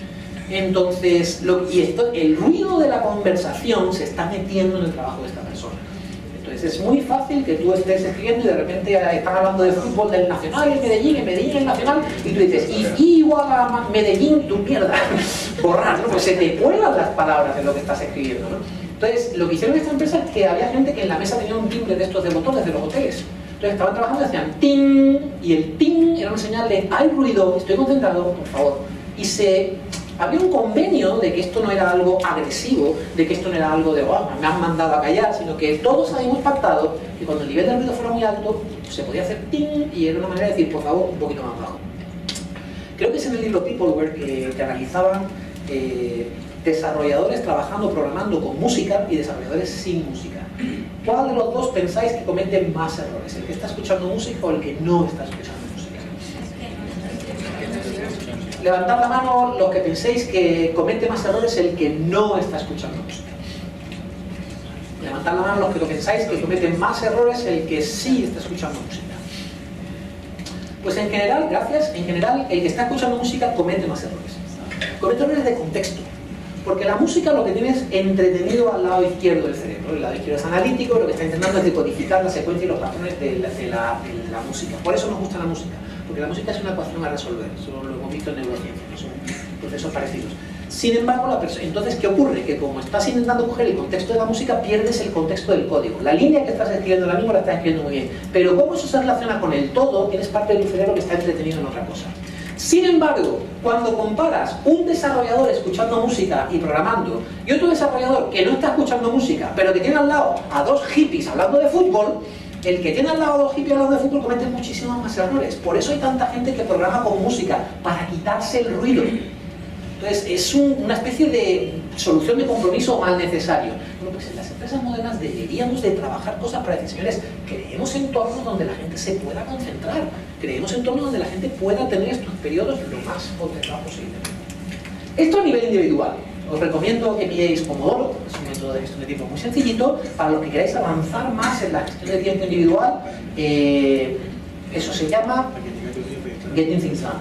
Entonces, lo, y esto, el ruido de la conversación se está metiendo en el trabajo de esta persona. Entonces es muy fácil que tú estés escribiendo y de repente están hablando de fútbol del Nacional, el Medellín, el Medellín, el Nacional, y tú dices, y, y igual a Medellín, tu mierda, borrar, ¿no? Pues se te cuelan las palabras de lo que estás escribiendo, ¿no? Entonces, lo que hicieron en esta empresa es que había gente que en la mesa tenía un timbre de estos de botones de los hoteles. Entonces estaban trabajando y hacían ting, y el ting era una señal de, hay ruido, estoy concentrado, por favor. Y se Había un convenio de que esto no era algo agresivo, de que esto no era algo de, oh, me han mandado a callar, sino que todos habíamos pactado que cuando el nivel de ruido fuera muy alto, se podía hacer ting, y era una manera de decir, por favor, un poquito más bajo. Creo que es en el libro Peopleware que, que analizaban eh, desarrolladores trabajando, programando con música y desarrolladores sin música. ¿Cuál de los dos pensáis que comete más errores? ¿El que está escuchando música o el que no está escuchando música? Levantad la mano los que penséis que comete más errores el que no está escuchando música. Levantad la mano los que pensáis que comete más errores el que sí está escuchando música. Pues en general, gracias, en general el que está escuchando música comete más errores. Comete errores de contexto. Porque la música lo que tiene es entretenido al lado izquierdo del cerebro. El lado izquierdo es analítico, lo que está intentando es decodificar la secuencia y los patrones de la, de la, de la música. Por eso nos gusta la música. Porque la música es una ecuación a resolver, eso lo hemos visto en neurociencia, no son procesos parecidos. Sin embargo, la entonces, ¿qué ocurre? Que como estás intentando coger el contexto de la música, pierdes el contexto del código. La línea que estás escribiendo ahora mismo la estás escribiendo muy bien, pero como eso se relaciona con el todo, tienes parte del cerebro que está entretenido en otra cosa. Sin embargo, cuando comparas un desarrollador escuchando música y programando y otro desarrollador que no está escuchando música, pero que tiene al lado a dos hippies hablando de fútbol, el que tiene al lado a dos hippies hablando de fútbol comete muchísimos más errores. Por eso hay tanta gente que programa con música, para quitarse el ruido. Entonces, es un, una especie de solución de compromiso mal necesario. Bueno, pues en las empresas modernas deberíamos de trabajar cosas para decir, señores, creemos entornos donde la gente se pueda concentrar, creemos entornos donde la gente pueda tener estos periodos lo más concentrados posible. Esto a nivel individual. Os recomiendo que pilléis Pomodoro, es un método de gestión de tiempo muy sencillito, para los que queráis avanzar más en la gestión de tiempo individual. Eh, eso se llama Getting Things Done.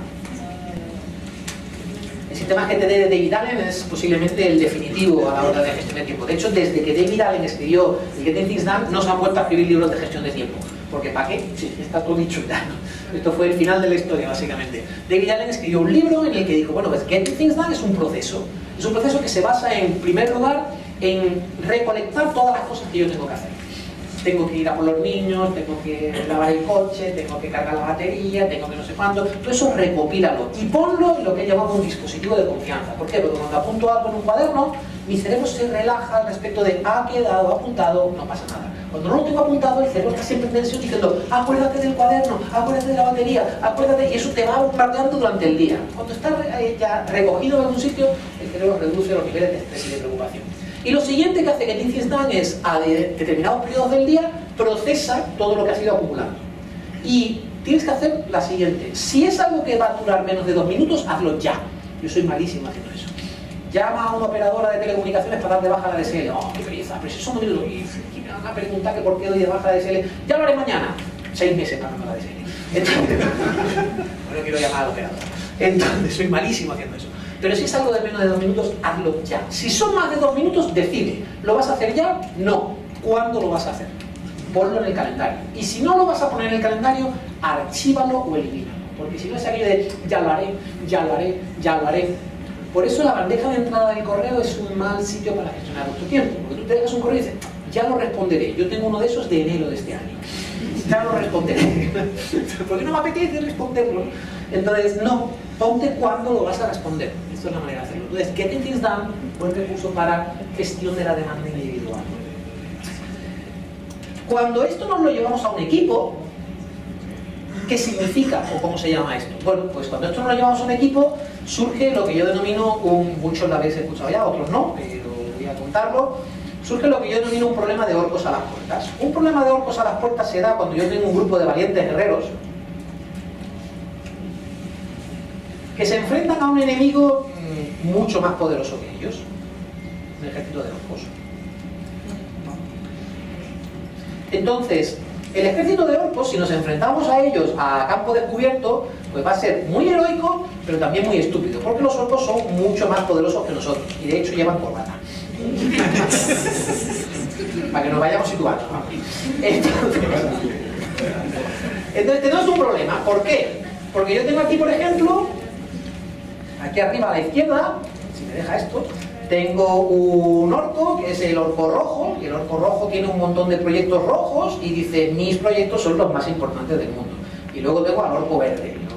El sistema G T D de David Allen es posiblemente el definitivo a la hora de gestión de tiempo. De hecho, desde que David Allen escribió el Getting Things Done, no se han vuelto a escribir libros de gestión de tiempo. Porque ¿para qué? Sí, está todo dicho ya, ¿no? Esto fue el final de la historia, básicamente. David Allen escribió un libro en el que dijo, bueno, pues Getting Things Done es un proceso. Es un proceso que se basa, en primer lugar, en recolectar todas las cosas que yo tengo que hacer. Tengo que ir a por los niños, tengo que lavar el coche, tengo que cargar la batería, tengo que no sé cuánto. Todo eso recopílalo y ponlo en lo que he llamado un dispositivo de confianza. ¿Por qué? Porque cuando apunto algo en un cuaderno, mi cerebro se relaja al respecto de ha quedado apuntado, no pasa nada. Cuando no lo tengo apuntado, el cerebro está siempre en tensión diciendo acuérdate del cuaderno, acuérdate de la batería, acuérdate, y eso te va bombardeando durante el día. Cuando está ya recogido en algún sitio, el cerebro reduce los niveles de estrés y de preocupación. Y lo siguiente que hace Getting Things Done es, a de determinados periodos del día, procesa todo lo que has ido acumulando. Y tienes que hacer la siguiente. Si es algo que va a durar menos de dos minutos, hazlo ya. Yo soy malísimo haciendo eso. Llama a una operadora de telecomunicaciones para dar de baja la D S L. Oh, qué pereza, pero si son minutos. Y me van a preguntar que por qué doy de baja la D S L. Ya lo haré mañana. Seis meses pagando la D S L. Entonces, no quiero llamar a la operadora. Entonces, soy malísimo haciendo eso. Pero si es algo de menos de dos minutos, hazlo ya. Si son más de dos minutos, decide. ¿Lo vas a hacer ya? No. ¿Cuándo lo vas a hacer? Ponlo en el calendario. Y si no lo vas a poner en el calendario, archívalo o elimínalo. Porque si no es aquello de ya lo haré, ya lo haré, ya lo haré. Por eso la bandeja de entrada del correo es un mal sitio para gestionar tu tiempo. Porque tú te dejas un correo y dices, ya lo responderé. Yo tengo uno de esos de enero de este año. Ya lo responderé. Porque no me apetece responderlo. Entonces, no. Ponte cuándo lo vas a responder. Esta es la manera de hacerlo. Entonces, Getting Things Done, buen recurso para gestión de la demanda individual. Cuando esto nos lo llevamos a un equipo, ¿qué significa o cómo se llama esto? Bueno, pues cuando esto nos lo llevamos a un equipo, surge lo que yo denomino, un, muchos lo habéis escuchado ya, otros no, pero voy a contarlo, surge lo que yo denomino un problema de orcos a las puertas. Un problema de orcos a las puertas se da cuando yo tengo un grupo de valientes guerreros que se enfrentan a un enemigo mucho más poderoso que ellos, un ejército de orcos. Entonces, el ejército de orcos, si nos enfrentamos a ellos a campo descubierto, pues va a ser muy heroico, pero también muy estúpido, porque los orcos son mucho más poderosos que nosotros, y de hecho llevan corbata. Para que nos vayamos situando. Entonces, entonces tenemos un problema. ¿Por qué? Porque yo tengo aquí, por ejemplo, aquí arriba a la izquierda, si me deja esto, tengo un orco, que es el orco rojo, y el orco rojo tiene un montón de proyectos rojos y dice, mis proyectos son los más importantes del mundo. Y luego tengo al orco verde. El orco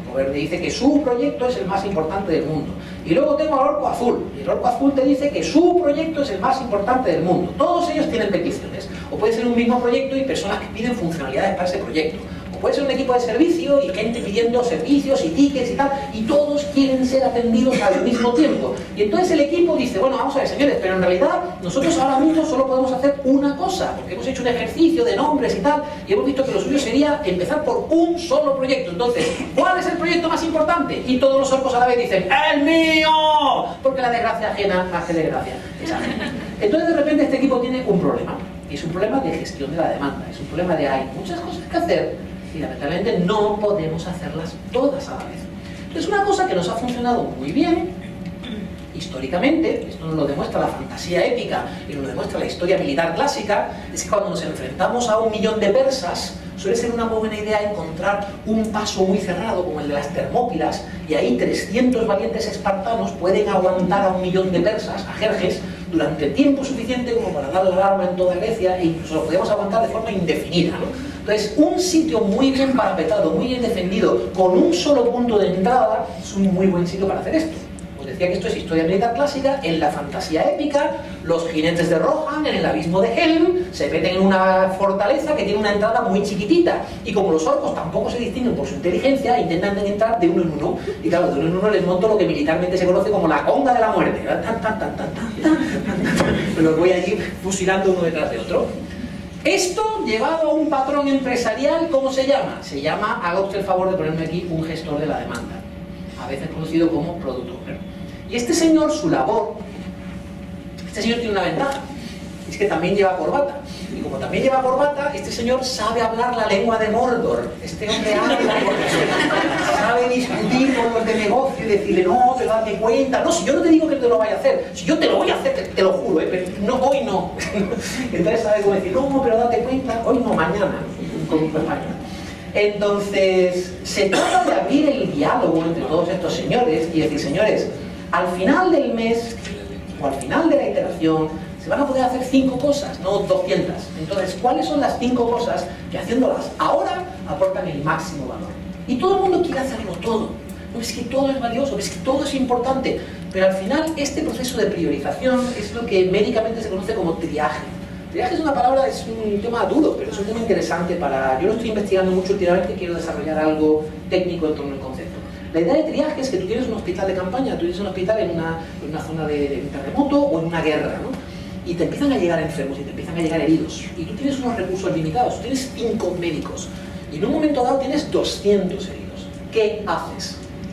Orco verde dice que su proyecto es el más importante del mundo. Y luego tengo al orco azul. Y el orco azul te dice que su proyecto es el más importante del mundo. Todos ellos tienen peticiones. O puede ser un mismo proyecto y personas que piden funcionalidades para ese proyecto. O puede ser un equipo de servicio y gente pidiendo servicios y tickets y tal. Y todos quieren ser atendidos al mismo tiempo. Y entonces el equipo dice, bueno, vamos a ver, señores, pero en realidad nosotros ahora mismo solo podemos hacer una cosa. Porque hemos hecho un ejercicio de nombres y tal. Y hemos visto que lo suyo sería empezar por un solo proyecto. Entonces, ¿cuál es el proyecto más importante? Y todos los orcos a la vez dicen, ¡el mío! Porque la desgracia ajena más que desgracia es ajena. Entonces de repente este equipo tiene un problema. Y es un problema de gestión de la demanda. Es un problema de hay muchas cosas que hacer y lamentablemente no podemos hacerlas todas a la vez. Entonces una cosa que nos ha funcionado muy bien históricamente, esto nos lo demuestra la fantasía épica y nos lo demuestra la historia militar clásica, es que cuando nos enfrentamos a un millón de persas suele ser una muy buena idea encontrar un paso muy cerrado como el de las Termópilas, y ahí trescientos valientes espartanos pueden aguantar a un millón de persas, a Jerjes, durante tiempo suficiente como para dar la alarma en toda Grecia, e incluso lo podemos aguantar de forma indefinida, ¿no? Entonces, un sitio muy bien parapetado, muy bien defendido, con un solo punto de entrada, es un muy buen sitio para hacer esto. Os decía que esto es historia militar clásica. En la fantasía épica, los jinetes de Rohan, en el abismo de Helm, se meten en una fortaleza que tiene una entrada muy chiquitita. Y como los orcos tampoco se distinguen por su inteligencia, intentan entrar de uno en uno. Y claro, de uno en uno les monto lo que militarmente se conoce como la conga de la muerte. Tan, tan, tan, tan, tan, tan, tan. Me los voy allí fusilando uno detrás de otro. Esto llevado a un patrón empresarial, ¿cómo se llama? Se llama, haga usted el favor de ponerme aquí, un gestor de la demanda, a veces conocido como Product Owner. Y este señor, su labor, este señor tiene una ventaja, es que también lleva corbata. Y como también lleva corbata, este señor sabe hablar la lengua de Mordor. Este hombre habla, sabe discutir con los de negocio y decirle, no, pero date cuenta. No, si yo no te digo que te lo vaya a hacer, si yo te lo voy a hacer, te, te lo juro, ¿eh? Pero no, hoy no. Entonces sabe cómo decir, no, pero date cuenta, hoy no, mañana, con un compañero. Entonces, se trata de abrir el diálogo entre todos estos señores y decir, señores, al final del mes o al final de la iteración se van a poder hacer cinco cosas, no doscientas. Entonces, ¿cuáles son las cinco cosas que haciéndolas ahora aportan el máximo valor? Y todo el mundo quiere hacerlo todo. No, es que todo es valioso, es que todo es importante. Pero al final este proceso de priorización es lo que médicamente se conoce como triaje. Triaje es una palabra, es un tema duro, pero es un tema interesante para... Yo lo estoy investigando mucho últimamente y quiero desarrollar algo técnico en torno al concepto. La idea de triaje es que tú tienes un hospital de campaña, tú tienes un hospital en una, en una zona de, de un terremoto o en una guerra, ¿no? Y te empiezan a llegar enfermos y te empiezan a llegar heridos. Y tú tienes unos recursos limitados, tú tienes cinco médicos. Y en un momento dado tienes doscientos heridos. ¿Qué haces?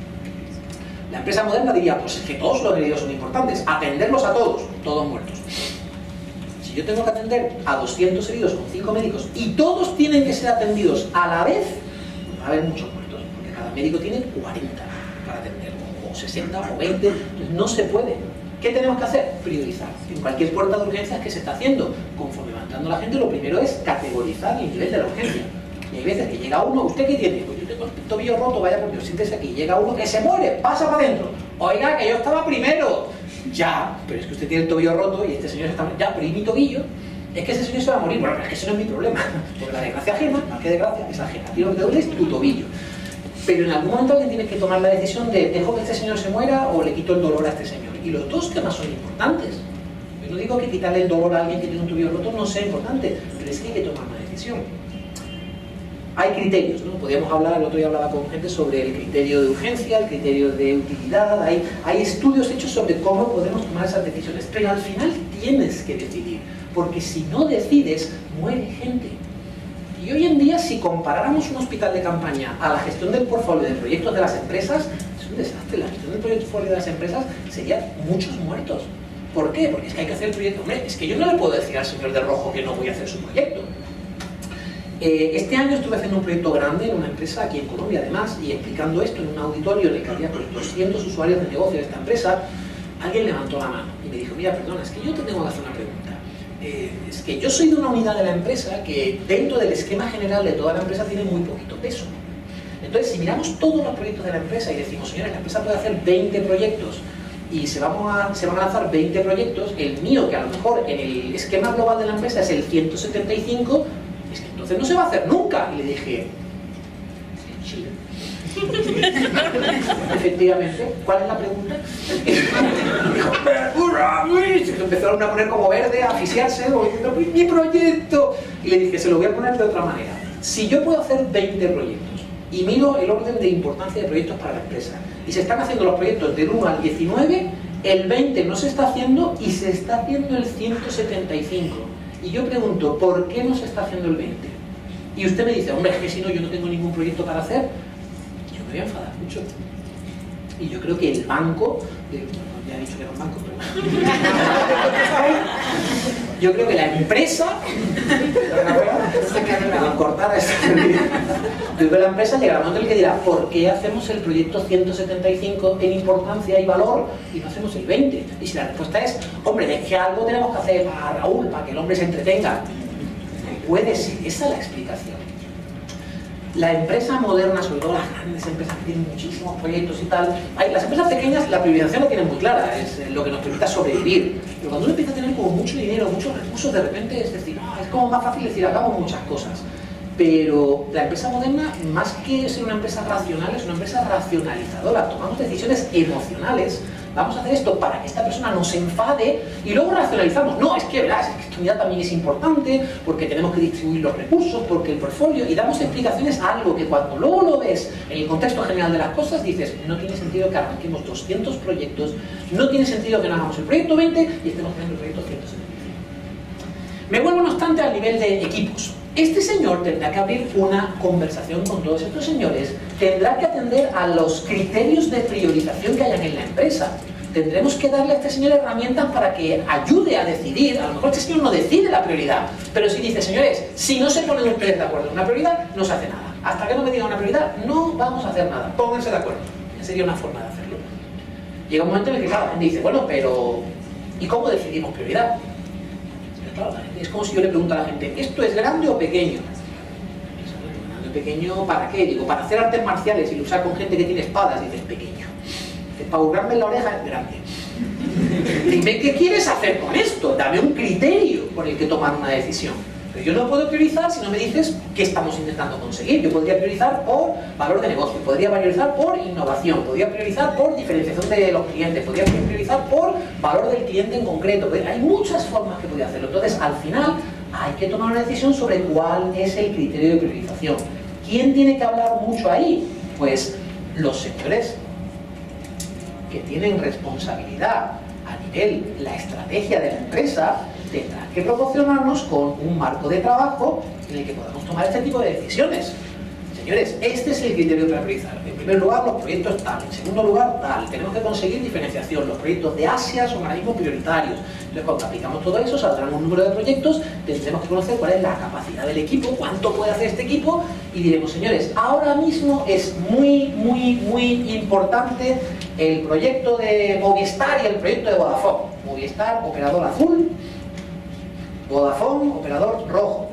La empresa moderna diría, pues es que todos los heridos son importantes, atenderlos a todos, todos muertos. Si yo tengo que atender a doscientos heridos con cinco médicos y todos tienen que ser atendidos a la vez, va a haber muchos muertos, porque cada médico tiene cuarenta para atender, o sesenta o veinte, entonces no se puede. ¿Qué tenemos que hacer? Priorizar. En cualquier puerta de urgencias que se está haciendo, conforme va entrando la gente, lo primero es categorizar el nivel de la urgencia. Y hay veces que llega uno, ¿usted qué tiene? Pues yo tengo el tobillo roto, vaya por Dios, siéntese aquí. Llega uno que se muere, pasa para adentro. Oiga, que yo estaba primero. Ya, pero es que usted tiene el tobillo roto y este señor está... Ya, pero ¿y mi tobillo? Es que ese señor se va a morir. Bueno, pero es que ese no es mi problema. Porque la desgracia ajena, más que desgracia, es ajena. Y lo que te duele es tu tobillo. Pero en algún momento alguien tiene que tomar la decisión de ¿dejo que este señor se muera o le quito el dolor a este señor? Y los dos temas son importantes. Yo no digo que quitarle el dolor a alguien que tiene un tobillo roto no sea importante, pero es que hay que tomar una decisión. Hay criterios, ¿no? Podríamos hablar, el otro día hablaba con gente sobre el criterio de urgencia, el criterio de utilidad, hay, hay estudios hechos sobre cómo podemos tomar esas decisiones, pero al final tienes que decidir, porque si no decides, muere gente. Y hoy en día, si comparáramos un hospital de campaña a la gestión del portfolio de proyectos de las empresas, es un desastre. La gestión del portfolio de las empresas sería muchos muertos. ¿Por qué? Porque es que hay que hacer el proyecto. Hombre, es que yo no le puedo decir al señor de rojo que no voy a hacer su proyecto. Eh, este año estuve haciendo un proyecto grande en una empresa aquí en Colombia, además, y explicando esto en un auditorio en el que había pues, doscientos usuarios de negocio de esta empresa. Alguien levantó la mano y me dijo, mira, perdona, es que yo te tengo que hacer una pregunta. Eh, es que yo soy de una unidad de la empresa que dentro del esquema general de toda la empresa tiene muy poquito peso. Entonces, si miramos todos los proyectos de la empresa y decimos, señores, la empresa puede hacer veinte proyectos y se, vamos a, se van a lanzar veinte proyectos, el mío, que a lo mejor en el esquema global de la empresa es el ciento setenta y cinco, es que entonces no se va a hacer nunca. Y le dije, Sí. Efectivamente. ¿Cuál es la pregunta? Se empezaron a poner como verde, a asfixiarse, como diciendo, mi proyecto. Y le dije, se lo voy a poner de otra manera. Si yo puedo hacer veinte proyectos y miro el orden de importancia de proyectos para la empresa, y se están haciendo los proyectos del uno al diecinueve, el veinte no se está haciendo y se está haciendo el ciento setenta y cinco. Y yo pregunto, ¿por qué no se está haciendo el veinte? Y usted me dice, hombre, es que si no, yo no tengo ningún proyecto para hacer. Yo me voy a enfadar mucho. Y yo creo que el banco, de, bueno, ya he dicho que era un banco, pero yo creo que la empresa, a cortar esta, yo creo que la empresa llegará al momento en el que dirá, ¿por qué hacemos el proyecto ciento setenta y cinco en importancia y valor y no hacemos el veinte? Y si la respuesta es, hombre, es que algo tenemos que hacer para Raúl, para que el hombre se entretenga. Puede ser esa la explicación. La empresa moderna, sobre todo las grandes empresas que tienen muchísimos proyectos y tal, hay, las empresas pequeñas la priorización la tienen muy clara, es lo que nos permite sobrevivir. Pero cuando uno empieza a tener como mucho dinero, muchos recursos, de repente es decir, oh, es como más fácil decir, hagamos muchas cosas. Pero la empresa moderna, más que ser una empresa racional, es una empresa racionalizadora. Tomamos decisiones emocionales. Vamos a hacer esto para que esta persona no se enfade y luego racionalizamos. No, es que verás, es que esta unidad también es importante porque tenemos que distribuir los recursos, porque el portfolio, y damos explicaciones a algo que cuando luego lo ves en el contexto general de las cosas dices, no tiene sentido que arranquemos doscientos proyectos, no tiene sentido que no hagamos el proyecto veinte y estemos haciendo el proyecto ciento setenta y cinco. Me vuelvo no obstante al nivel de equipos. Este señor tendrá que abrir una conversación con todos estos señores, tendrá que atender a los criterios de priorización que hayan en la empresa. Tendremos que darle a este señor herramientas para que ayude a decidir. A lo mejor este señor no decide la prioridad, pero si dice, señores, si no se ponen ustedes de acuerdo en una prioridad, no se hace nada. Hasta que no me digan una prioridad, no vamos a hacer nada. Pónganse de acuerdo. Esa sería una forma de hacerlo. Llega un momento en el que cada gente dice, bueno, pero ¿y cómo decidimos prioridad? Claro, es como si yo le pregunto a la gente, ¿esto es grande o pequeño? ¿Grande o pequeño para qué? Digo, para hacer artes marciales y luchar con gente que tiene espadas, dices, pequeño. Para hurgarme en la oreja es grande. Dime qué quieres hacer con esto, dame un criterio por el que tomar una decisión. Pero yo no puedo priorizar si no me dices qué estamos intentando conseguir. Yo podría priorizar por valor de negocio, podría priorizar por innovación, podría priorizar por diferenciación de los clientes, podría priorizar por valor del cliente en concreto. Hay muchas formas que podría hacerlo. Entonces, al final, hay que tomar una decisión sobre cuál es el criterio de priorización. ¿Quién tiene que hablar mucho ahí? Pues los señores que tienen responsabilidad a nivel la estrategia de la empresa tendrán que proporcionarnos con un marco de trabajo en el que podamos tomar este tipo de decisiones. Señores, este es el criterio para priorizar. En primer lugar, los proyectos tal. En segundo lugar, tal. Tenemos que conseguir diferenciación. Los proyectos de Asia son ahora mismo prioritarios. Entonces, cuando aplicamos todo eso, saldrán un número de proyectos, tendremos que conocer cuál es la capacidad del equipo, cuánto puede hacer este equipo, y diremos, señores, ahora mismo es muy, muy, muy importante el proyecto de Movistar y el proyecto de Vodafone. Movistar, operador azul, Vodafone, operador rojo.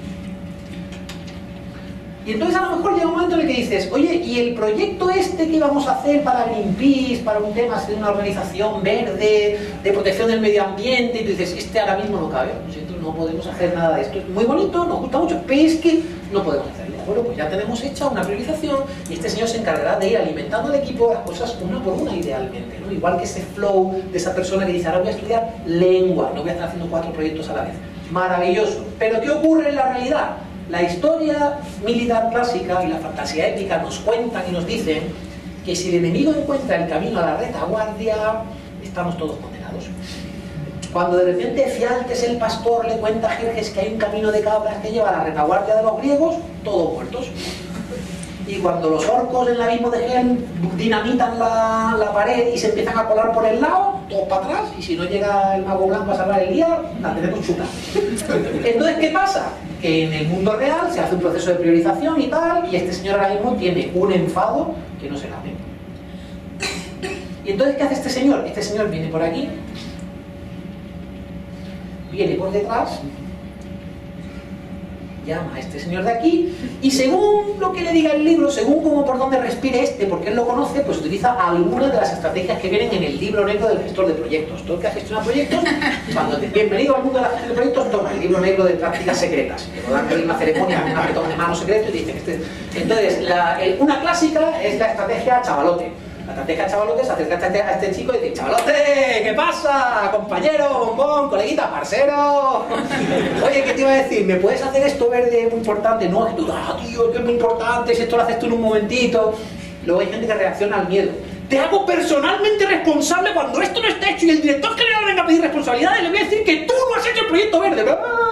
Y entonces a lo mejor llega un momento en el que dices, oye, ¿y el proyecto este que íbamos a hacer para Greenpeace, para un tema de una organización verde, de protección del medio ambiente? Y tú dices, este ahora mismo no cabe, lo siento, no podemos hacer nada de esto. Es muy bonito, nos gusta mucho, pero es que no podemos hacerlo. Bueno, pues ya tenemos hecha una priorización y este señor se encargará de ir alimentando al equipo las cosas una por una idealmente, ¿no? Igual que ese flow de esa persona que dice, ahora voy a estudiar lengua, no voy a estar haciendo cuatro proyectos a la vez. Maravilloso. Pero ¿qué ocurre en la realidad? La historia militar clásica y la fantasía épica nos cuentan y nos dicen que si el enemigo encuentra el camino a la retaguardia, estamos todos condenados. Cuando de repente Fialtes el pastor le cuenta a Jerjes que hay un camino de cabras que lleva a la retaguardia de los griegos, todos muertos. Y cuando los orcos en el abismo de Helm dinamitan la, la pared y se empiezan a colar por el lado, todos para atrás, y si no llega el mago blanco a salvar el día, la tenemos chuta. Entonces, ¿qué pasa? Que en el mundo real se hace un proceso de priorización y tal, y este señor ahora mismo tiene un enfado que no se lame. ¿Y entonces qué hace este señor? Este señor viene por aquí, viene por detrás llama a este señor de aquí y según lo que le diga el libro, según como por dónde respire este, porque él lo conoce, pues utiliza algunas de las estrategias que vienen en el libro negro del gestor de proyectos. Todo el que gestiona proyectos, cuando te bienvenido al mundo de la gestión de proyectos, toma el libro negro de prácticas secretas. Te lo dan en una ceremonia con un apretón de mano secreto y te dicen este. Entonces, la, el, una clásica es la estrategia chavalote. La estrategia chavalote es acercarte a este chico y decir: chavalote, ¿qué pasa? Compañero, bombón, coleguita, parcero. Oye, ¿qué te iba a decir? ¿Me puedes hacer esto verde muy importante? No, es que tú, ah, tío, que es muy importante, si esto lo haces tú en un momentito. Luego hay gente que reacciona al miedo. Te hago personalmente responsable cuando esto no esté hecho y el director general venga a pedir responsabilidades, le voy a decir que tú no has hecho el proyecto verde.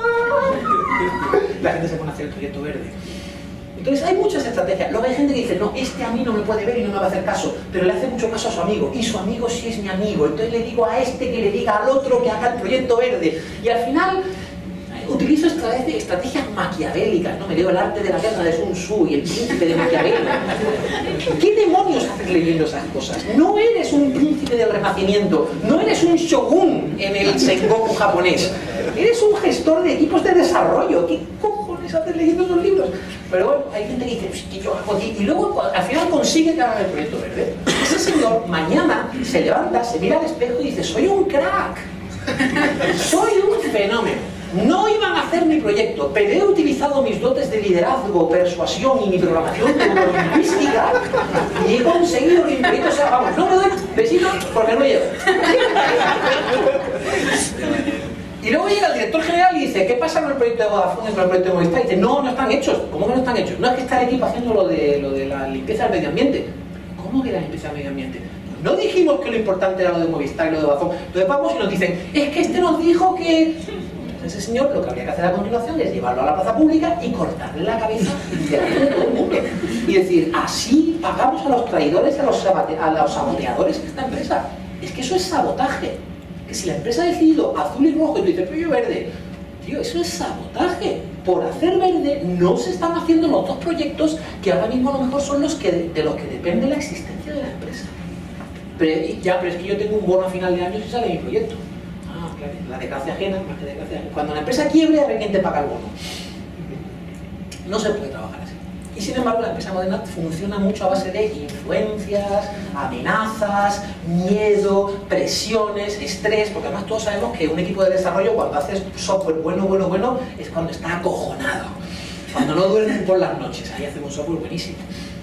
La gente se pone a hacer el proyecto verde. Entonces hay muchas estrategias. Luego hay gente que dice: no, este a mí no me puede ver y no me va a hacer caso, pero le hace mucho caso a su amigo, y su amigo sí es mi amigo, entonces le digo a este que le diga al otro que haga el proyecto verde, y al final utilizo estrategias, estrategias maquiavélicas, ¿no? Me leo El arte de la guerra de Sun Tzu y El príncipe de Maquiavelo. ¿Qué demonios haces leyendo esas cosas? No eres un príncipe del Renacimiento, no eres un shogun en el Sengoku japonés, eres un gestor de equipos de desarrollo. ¿Qué cojones haces leyendo esos libros? Pero bueno, hay gente que dice: pues, que yo hago aquí, y luego al final consigue que haga el proyecto verde. Ese señor mañana se levanta, se mira al espejo y dice: soy un crack, soy un fenómeno. No iban a hacer mi proyecto, pero he utilizado mis dotes de liderazgo, persuasión y mi programación neurolingüística y he conseguido que mi proyecto sea, vamos, no me doy besitos porque no llego. Y luego llega el director general y dice: ¿qué pasa con el proyecto de Vodafone y con el proyecto de Movistar? Y dice: no, no están hechos. ¿Cómo que no están hechos? No, es que está el equipo haciendo lo de, lo de la limpieza del medio ambiente. ¿Cómo que la limpieza del medio ambiente? No dijimos que lo importante era lo de Movistar y lo de Vodafone. Entonces vamos y nos dicen: es que este nos dijo que... Ese señor lo que habría que hacer a continuación es llevarlo a la plaza pública y cortarle la cabeza delante de todo el mundo. Y decir: así pagamos a los traidores y a los, sabate a los saboteadores de esta empresa. Es que eso es sabotaje. Que si la empresa ha decidido azul y rojo y tú dices: pero yo verde, tío, eso es sabotaje. Por hacer verde no se están haciendo los dos proyectos que ahora mismo a lo mejor son los que de, de los que depende la existencia de la empresa. Pero, ya, pero es que yo tengo un bono a final de año si sale mi proyecto. Ah, claro, la desgracia ajena, más que desgracia ajena. Cuando la empresa quiebre, a ver quién te paga el bono. No se puede trabajar así. Y sin embargo, la empresa moderna funciona mucho a base de influencias, amenazas, miedo, presiones, estrés, porque además todos sabemos que un equipo de desarrollo, cuando haces software bueno, bueno, bueno, es cuando está acojonado. Cuando no duermen por las noches, ahí hacemos un software buenísimo.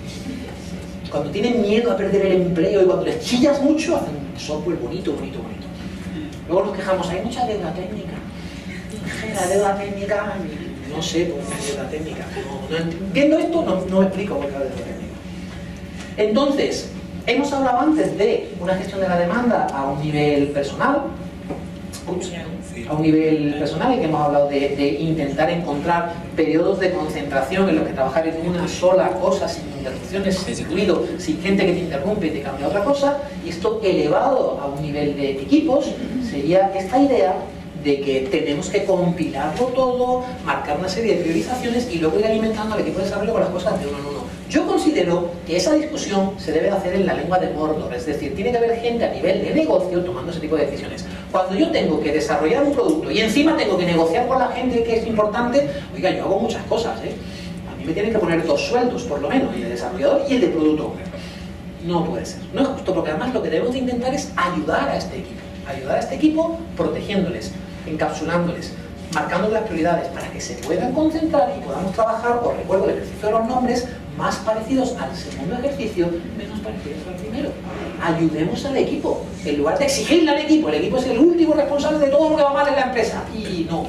Cuando tienen miedo a perder el empleo y cuando les chillas mucho, hacen un software bonito, bonito, bonito. Luego nos quejamos: hay mucha deuda técnica. La deuda técnica, no sé por qué hay deuda técnica. No, no, viendo esto, no, no explico por qué hay deuda técnica. Entonces, hemos hablado antes de una gestión de la demanda a un nivel personal. Ups, a un nivel personal, en que hemos hablado de, de intentar encontrar periodos de concentración en los que trabajar en una sola cosa, sin interrupciones, sin ruido, sin gente que te interrumpe y te cambia otra cosa. Y esto elevado a un nivel de equipos sería esta idea de que tenemos que compilarlo todo, marcar una serie de priorizaciones y luego ir alimentando al equipo de desarrollo con las cosas de uno en uno. Yo considero que esa discusión se debe hacer en la lengua de Mordor, es decir, tiene que haber gente a nivel de negocio tomando ese tipo de decisiones. Cuando yo tengo que desarrollar un producto y encima tengo que negociar con la gente que es importante, oiga, yo hago muchas cosas, ¿eh? A mí me tienen que poner dos sueldos por lo menos, el de desarrollador y el de producto. No puede ser, no es justo, porque además lo que debemos de intentar es ayudar a este equipo, ayudar a este equipo protegiéndoles, encapsulándoles, marcando las prioridades para que se puedan concentrar y podamos trabajar, os recuerdo el ejercicio de los nombres, más parecidos al segundo ejercicio, menos parecidos al primero. Ayudemos al equipo, en lugar de exigirle al equipo. El equipo es el último responsable de todo lo que va mal en la empresa. Y no, no,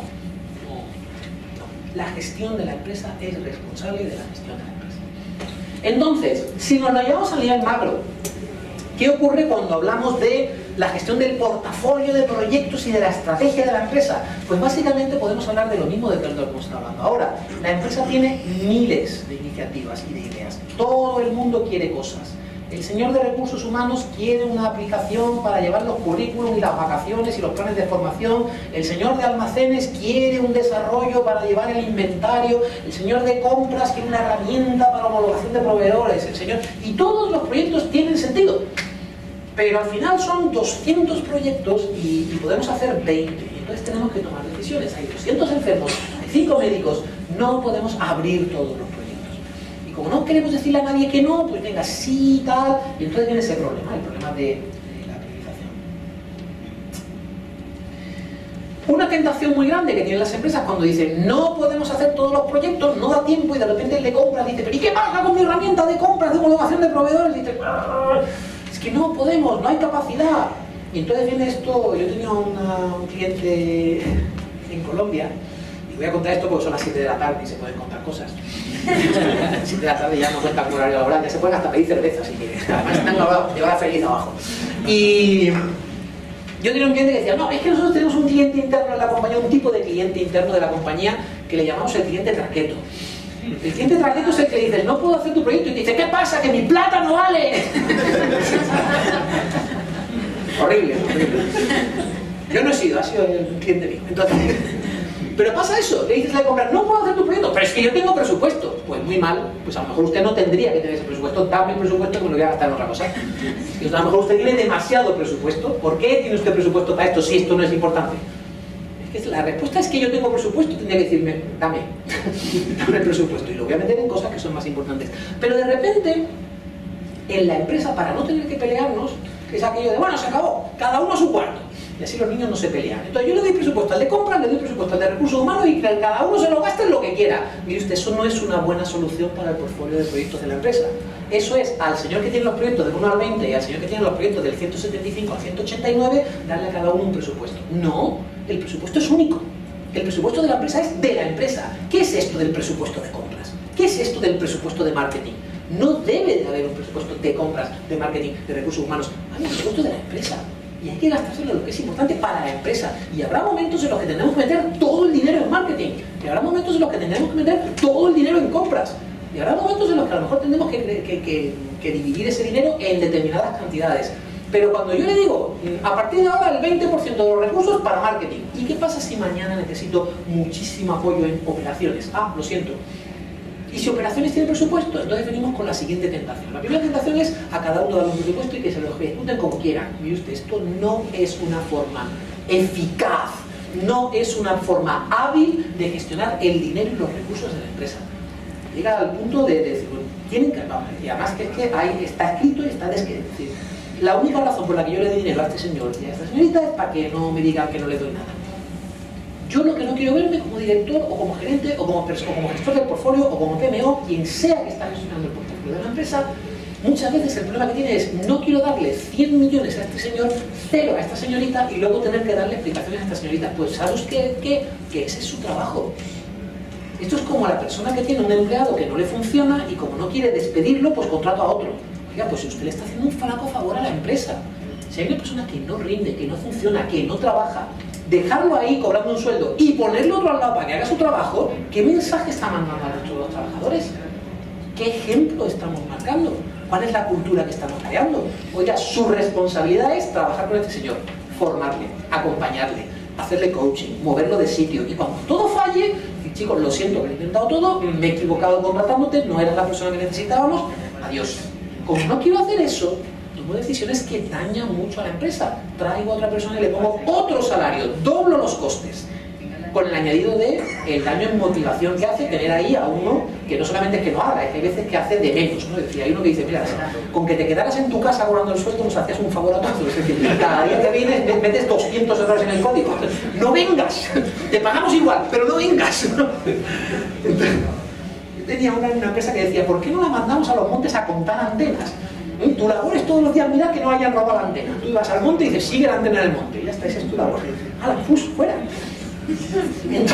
no. La gestión de la empresa es responsable de la gestión de la empresa. Entonces, si nos lo llevamos a nivel macro, ¿qué ocurre cuando hablamos de la gestión del portafolio de proyectos y de la estrategia de la empresa? Pues básicamente podemos hablar de lo mismo de que hemos estado hablando ahora. La empresa tiene miles de iniciativas y de ideas. Todo el mundo quiere cosas. El señor de recursos humanos quiere una aplicación para llevar los currículums y las vacaciones y los planes de formación. El señor de almacenes quiere un desarrollo para llevar el inventario. El señor de compras quiere una herramienta para homologación de proveedores. El señor... Y todos los proyectos tienen sentido. Pero al final son doscientos proyectos y, y podemos hacer veinte. Y entonces tenemos que tomar decisiones. Hay doscientos enfermos, hay veinticinco médicos, no podemos abrir todos los proyectos. Y como no queremos decirle a nadie que no, pues venga, sí, tal, y entonces viene ese problema, el problema de, de la priorización. Una tentación muy grande que tienen las empresas cuando dicen no podemos hacer todos los proyectos, no da tiempo, y de repente el de compras dice, pero ¿y qué pasa con mi herramienta de compras, de homologación de proveedores? Y dice, es que no podemos, no hay capacidad. Y entonces viene esto, yo tenía una, un cliente en Colombia, y voy a contar esto porque son las siete de la tarde y se pueden contar cosas. siete de la tarde ya no cuentan con horario laboral, ya se pueden hasta pedir cerveza, así que además están llevadas feliz abajo. Y yo tenía un cliente que decía, no, es que nosotros tenemos un cliente interno en la compañía, un tipo de cliente interno de la compañía que le llamamos el cliente traqueto. El cliente traqueto es el que le dice, no puedo hacer tu proyecto, y te dice, ¿qué pasa? ¡Que mi plata no vale! Horrible, horrible. Yo no he sido, ha sido el cliente mío. Entonces, pero pasa eso, le dices a la compra, no puedo hacer tu proyecto, pero es que yo tengo presupuesto. Pues muy mal, pues a lo mejor usted no tendría que tener ese presupuesto, dame el presupuesto que me lo voy a gastar en otra cosa. Y a lo mejor usted tiene demasiado presupuesto. ¿Por qué tiene usted presupuesto para esto si esto no es importante? Es que la respuesta es que yo tengo presupuesto, tendría que decirme, dame, dame el presupuesto y lo voy a meter en cosas que son más importantes. Pero de repente, en la empresa, para no tener que pelearnos, es aquello de, bueno, se acabó, cada uno a su cuarto. Y así los niños no se pelean. Entonces yo le doy presupuesto al de compras, le doy presupuesto al de recursos humanos y que cada uno se lo gaste en lo que quiera. Mire usted, eso no es una buena solución para el portfolio de proyectos de la empresa. Eso es al señor que tiene los proyectos del uno al veinte y al señor que tiene los proyectos del ciento setenta y cinco al ciento ochenta y nueve, darle a cada uno un presupuesto. No, el presupuesto es único. El presupuesto de la empresa es de la empresa. ¿Qué es esto del presupuesto de compras? ¿Qué es esto del presupuesto de marketing? No debe de haber un presupuesto de compras, de marketing, de recursos humanos. Hay un presupuesto de la empresa. Y hay que gastárselo en lo que es importante para la empresa. Y habrá momentos en los que tendremos que meter todo el dinero en marketing. Y habrá momentos en los que tendremos que meter todo el dinero en compras. Y habrá momentos en los que a lo mejor tendremos que, que, que, que dividir ese dinero en determinadas cantidades. Pero cuando yo le digo, a partir de ahora el veinte por ciento de los recursos para marketing. ¿Y qué pasa si mañana necesito muchísimo apoyo en operaciones? Ah, lo siento. Y si operaciones tienen presupuesto, entonces venimos con la siguiente tentación. La primera tentación es a cada uno darle un presupuesto y que se lo ejecuten como quieran. Mire usted, esto no es una forma eficaz, no es una forma hábil de gestionar el dinero y los recursos de la empresa. Llega al punto de, de decir, bueno, tienen que, vamos, y además que es que hay, está escrito y está descrito. Es decir, la única razón por la que yo le doy dinero a este señor y a esta señorita es para que no me digan que no le doy nada. Yo lo que no quiero verme como director o como gerente o como, o como gestor del portfolio o como P M O, quien sea que está gestionando el portfolio de la empresa, muchas veces el problema que tiene es no quiero darle cien millones a este señor, cero a esta señorita y luego tener que darle explicaciones a esta señorita. Pues ¿sabes qué? ¿Qué? Que ese es su trabajo. Esto es como la persona que tiene un empleado que no le funciona y como no quiere despedirlo, pues contrata a otro. Oiga, pues usted le está haciendo un flaco favor a la empresa. Si hay una persona que no rinde, que no funciona, que no trabaja, dejarlo ahí cobrando un sueldo y ponerlo otro al lado para que haga su trabajo, ¿qué mensaje está mandando a todos los trabajadores? ¿Qué ejemplo estamos marcando? ¿Cuál es la cultura que estamos creando? Oiga, su responsabilidad es trabajar con este señor, formarle, acompañarle, hacerle coaching, moverlo de sitio y cuando todo falle, chicos, lo siento, lo he intentado todo, me he equivocado contratándote, no eras la persona que necesitábamos, adiós. Como no quiero hacer eso, tomo decisiones que dañan mucho a la empresa. Traigo a otra persona y le pongo otro salario, doblo los costes, con el añadido de el daño en motivación que hace tener ahí a uno que no solamente es que no haga, es que hay veces que hace de menos, ¿no? Es decir, hay uno que dice, mira, con que te quedaras en tu casa cobrando el sueldo nos hacías un favor a todos, es decir, cada día que vienes metes doscientos errores en el código, no vengas, te pagamos igual, pero no vengas. Entonces, yo tenía una, una empresa que decía, ¿por qué no la mandamos a los montes a contar antenas? Tu labor es todos los días mirar que no hayan robado la antena. Tú vas al monte y dices, sigue la antena en el monte. Y ya está, esa es tu labor. ¡Hala, pus, fuera! Entonces,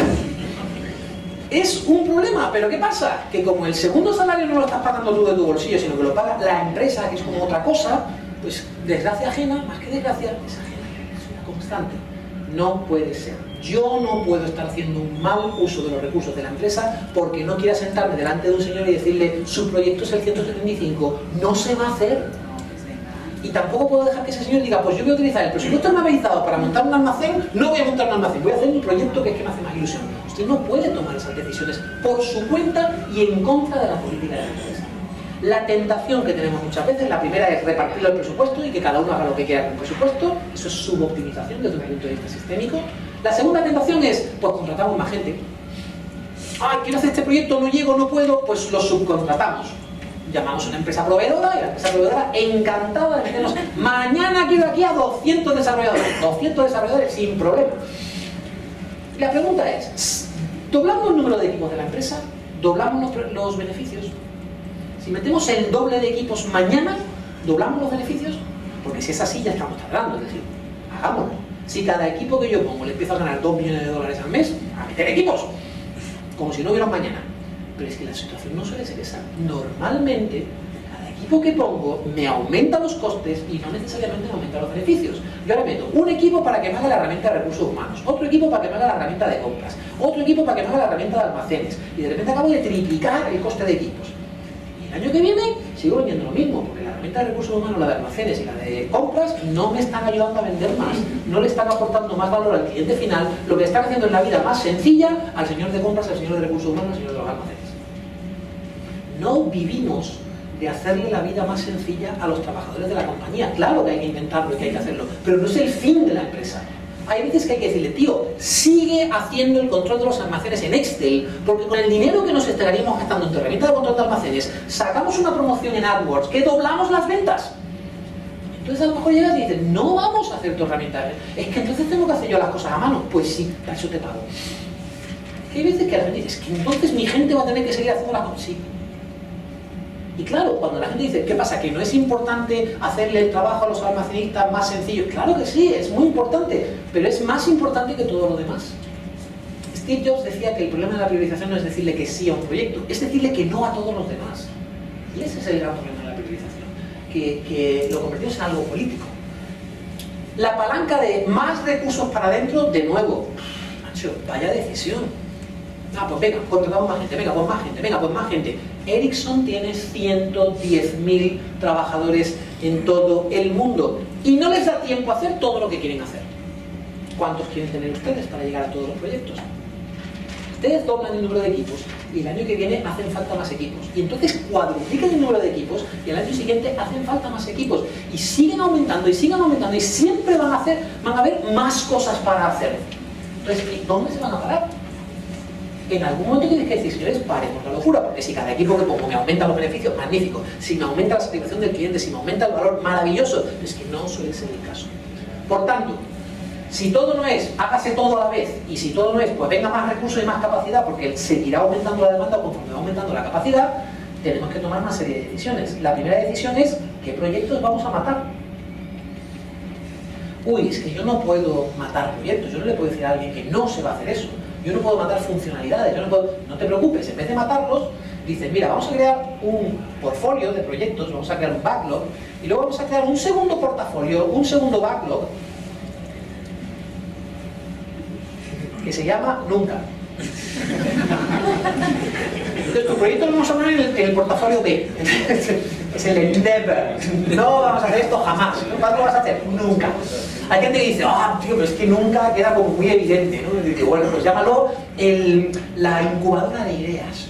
es un problema, pero ¿qué pasa? Que como el segundo salario no lo estás pagando tú de tu bolsillo, sino que lo paga la empresa, que es como otra cosa, pues desgracia ajena, más que desgracia, es ajena, es una constante. No puede ser. Yo no puedo estar haciendo un mal uso de los recursos de la empresa porque no quiera sentarme delante de un señor y decirle su proyecto es el ciento setenta y cinco, no se va a hacer. Y tampoco puedo dejar que ese señor diga, pues yo voy a utilizar el presupuesto armamentado para montar un almacén, no voy a montar un almacén, voy a hacer un proyecto que es que me hace más ilusión. Usted no puede tomar esas decisiones por su cuenta y en contra de la política de la empresa. La tentación que tenemos muchas veces, la primera es repartir el presupuesto y que cada uno haga lo que quiera con el presupuesto, eso es suboptimización desde un punto de vista sistémico. La segunda tentación es, pues contratamos más gente ah, quiero hacer este proyecto, no llego, no puedo, pues lo subcontratamos. Llamamos a una empresa proveedora y la empresa proveedora encantada de meternos. Mañana quiero aquí a doscientos desarrolladores. doscientos desarrolladores sin problema. La pregunta es, ¿doblamos el número de equipos de la empresa? ¿Doblamos los, los beneficios? Si metemos el doble de equipos mañana, ¿doblamos los beneficios? Porque si es así ya estamos tardando, es decir, hagámoslo. Si cada equipo que yo pongo le empiezo a ganar dos millones de dólares al mes, a meter equipos, como si no hubiera un mañana. Pero es que la situación no suele ser esa. Normalmente, cada equipo que pongo me aumenta los costes y no necesariamente me aumenta los beneficios. Yo ahora meto un equipo para que me haga la herramienta de recursos humanos, otro equipo para que me haga la herramienta de compras, otro equipo para que me haga la herramienta de almacenes, y de repente acabo de triplicar el coste de equipos. Y el año que viene sigo vendiendo lo mismo, porque la herramienta de recursos humanos, la de almacenes y la de compras no me están ayudando a vender más, no le están aportando más valor al cliente final, lo que están haciendo es la vida más sencilla al señor de compras, al señor de recursos humanos, al señor de los almacenes. No vivimos de hacerle la vida más sencilla a los trabajadores de la compañía. Claro que hay que intentarlo y que hay que hacerlo, pero no es el fin de la empresa. Hay veces que hay que decirle, tío, sigue haciendo el control de los almacenes en Excel, porque con el dinero que nos estaríamos gastando en tu herramienta de control de almacenes, sacamos una promoción en AdWords que doblamos las ventas. Entonces a lo mejor llegas y dices, no vamos a hacer tu herramienta. Es que entonces tengo que hacer yo las cosas a mano. Pues sí, para eso te pago. Hay veces que la gente dice, es que entonces mi gente va a tener que seguir haciendo las cosas. Sí. Y claro, cuando la gente dice, ¿qué pasa? ¿Que no es importante hacerle el trabajo a los almacenistas más sencillo? Claro que sí, es muy importante, pero es más importante que todo lo demás. Steve Jobs decía que el problema de la priorización no es decirle que sí a un proyecto, es decirle que no a todos los demás. Y ese es el gran problema de la priorización, que, que lo convertimos en algo político. La palanca de más recursos para adentro, de nuevo, macho, vaya decisión. Ah, pues venga, contratamos más gente, venga, pues más gente, venga, pues más gente. Ericsson tiene ciento diez mil trabajadores en todo el mundo y no les da tiempo a hacer todo lo que quieren hacer. ¿Cuántos quieren tener ustedes para llegar a todos los proyectos? Ustedes doblan el número de equipos y el año que viene hacen falta más equipos. Y entonces cuadruplican el número de equipos y el año siguiente hacen falta más equipos. Y siguen aumentando y siguen aumentando y siempre van a, hacer, van a haber más cosas para hacer. Entonces, ¿dónde se van a parar? En algún momento tienes que decir, señores, paremos la locura, porque si cada equipo que pongo me aumenta los beneficios, magnífico. Si me aumenta la satisfacción del cliente, si me aumenta el valor, maravilloso. Es que no suele ser el caso. Por tanto, si todo no es, hágase todo a la vez, y si todo no es, pues venga más recursos y más capacidad, porque seguirá aumentando la demanda conforme va aumentando la capacidad, tenemos que tomar una serie de decisiones. La primera decisión es, ¿qué proyectos vamos a matar? Uy, es que yo no puedo matar proyectos, yo no le puedo decir a alguien que no se va a hacer eso. Yo no puedo matar funcionalidades, yo no puedo... No te preocupes, en vez de matarlos, dices, mira, vamos a crear un portfolio de proyectos, vamos a crear un backlog, y luego vamos a crear un segundo portafolio, un segundo backlog, que se llama Nunca. Entonces, tu proyecto lo vamos a poner en el, en el portafolio B. Es el Never. No vamos a hacer esto jamás. ¿Cuándo lo vas a hacer? Nunca. Hay gente que dice, ah, tío, pero es que nunca queda como muy evidente, ¿no? Y dice, bueno, pues llámalo el, la incubadora de ideas.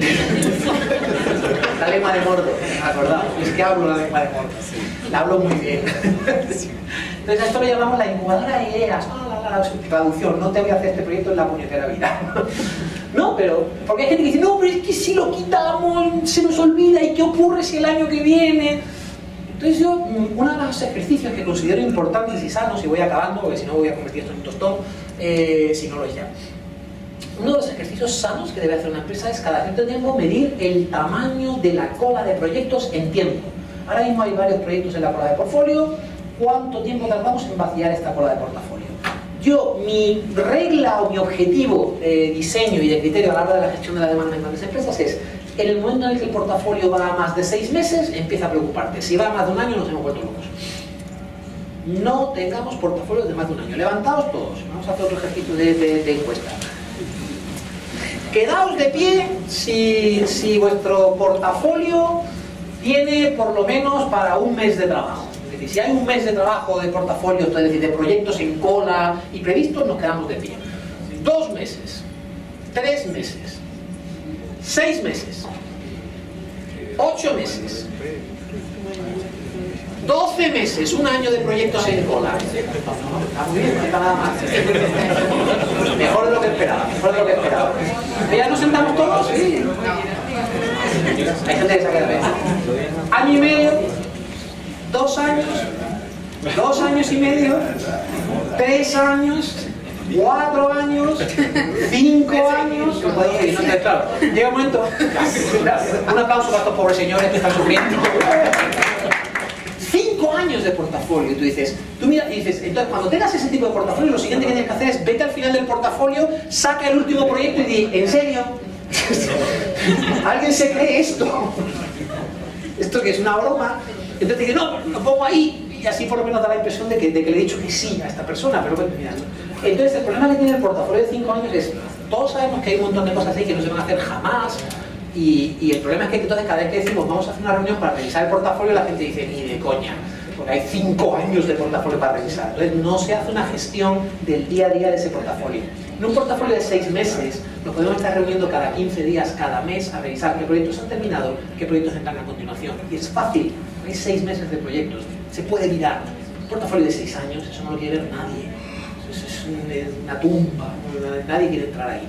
La lengua de Mordo, acordado. Es que hablo la lengua de Mordo. La hablo muy bien. Entonces a esto lo llamamos la incubadora de ideas. Ah, la, la, la traducción, no te voy a hacer este proyecto en la puñetera vida. No, pero, porque hay gente que dice, no, pero es que si lo quitamos, se nos olvida, ¿y qué ocurre si el año que viene? Entonces yo, uno de los ejercicios que considero importantes y sanos, y voy acabando, porque si no voy a convertir esto en un tostón, eh, si no lo es ya. Uno de los ejercicios sanos que debe hacer una empresa es cada cierto tiempo medir el tamaño de la cola de proyectos en tiempo. Ahora mismo hay varios proyectos en la cola de portfolio. ¿Cuánto tiempo tardamos en vaciar esta cola de portafolio? Yo, mi regla o mi objetivo de diseño y de criterio a la hora de la gestión de la demanda en grandes empresas es, en el momento en el que el portafolio va a más de seis meses, empieza a preocuparte. Si va a más de un año, nos hemos vuelto locos. No tengamos portafolios de más de un año. Levantaos todos. Vamos a hacer otro ejercicio de, de, de encuesta. Quedaos de pie si, si vuestro portafolio tiene por lo menos para un mes de trabajo. Es decir, si hay un mes de trabajo de portafolio, es decir, de proyectos en cola y previstos, nos quedamos de pie. Dos meses, tres meses, seis meses, ocho meses, doce meses, un año de proyectos en cola. Está muy bien, no está nada mal. Mejor de lo que esperaba, mejor de lo que esperaba. ¿Ya nos sentamos todos? Sí. Hay gente que se queda bien. Año y medio, dos años, dos años y medio, tres años, cuatro años, cinco años. No puede ir, no te, claro. Llega un momento. Un aplauso para estos pobres señores que están sufriendo. Cinco años de portafolio, y tú dices, tú mira, y dices, entonces cuando tengas ese tipo de portafolio, lo siguiente que tienes que hacer es vete al final del portafolio, saca el último proyecto y di, ¿en serio? ¿Alguien se cree esto? ¿Esto que es una broma? Entonces te dice, no, lo pongo ahí, y así por lo menos da la impresión de que, de que le he dicho que sí a esta persona, pero bueno, mira. Entonces el problema que tiene el portafolio de cinco años es, todos sabemos que hay un montón de cosas ahí que no se van a hacer jamás. Y, y el problema es que entonces cada vez que decimos vamos a hacer una reunión para revisar el portafolio, la gente dice ni de coña, porque hay cinco años de portafolio para revisar. Entonces no se hace una gestión del día a día de ese portafolio. En un portafolio de seis meses nos podemos estar reuniendo cada quince días, cada mes, a revisar qué proyectos han terminado, qué proyectos entran a continuación. Y es fácil, hay seis meses de proyectos, se puede mirar. Un portafolio de seis años, eso no lo quiere ver nadie. Eso es una tumba, nadie quiere entrar ahí.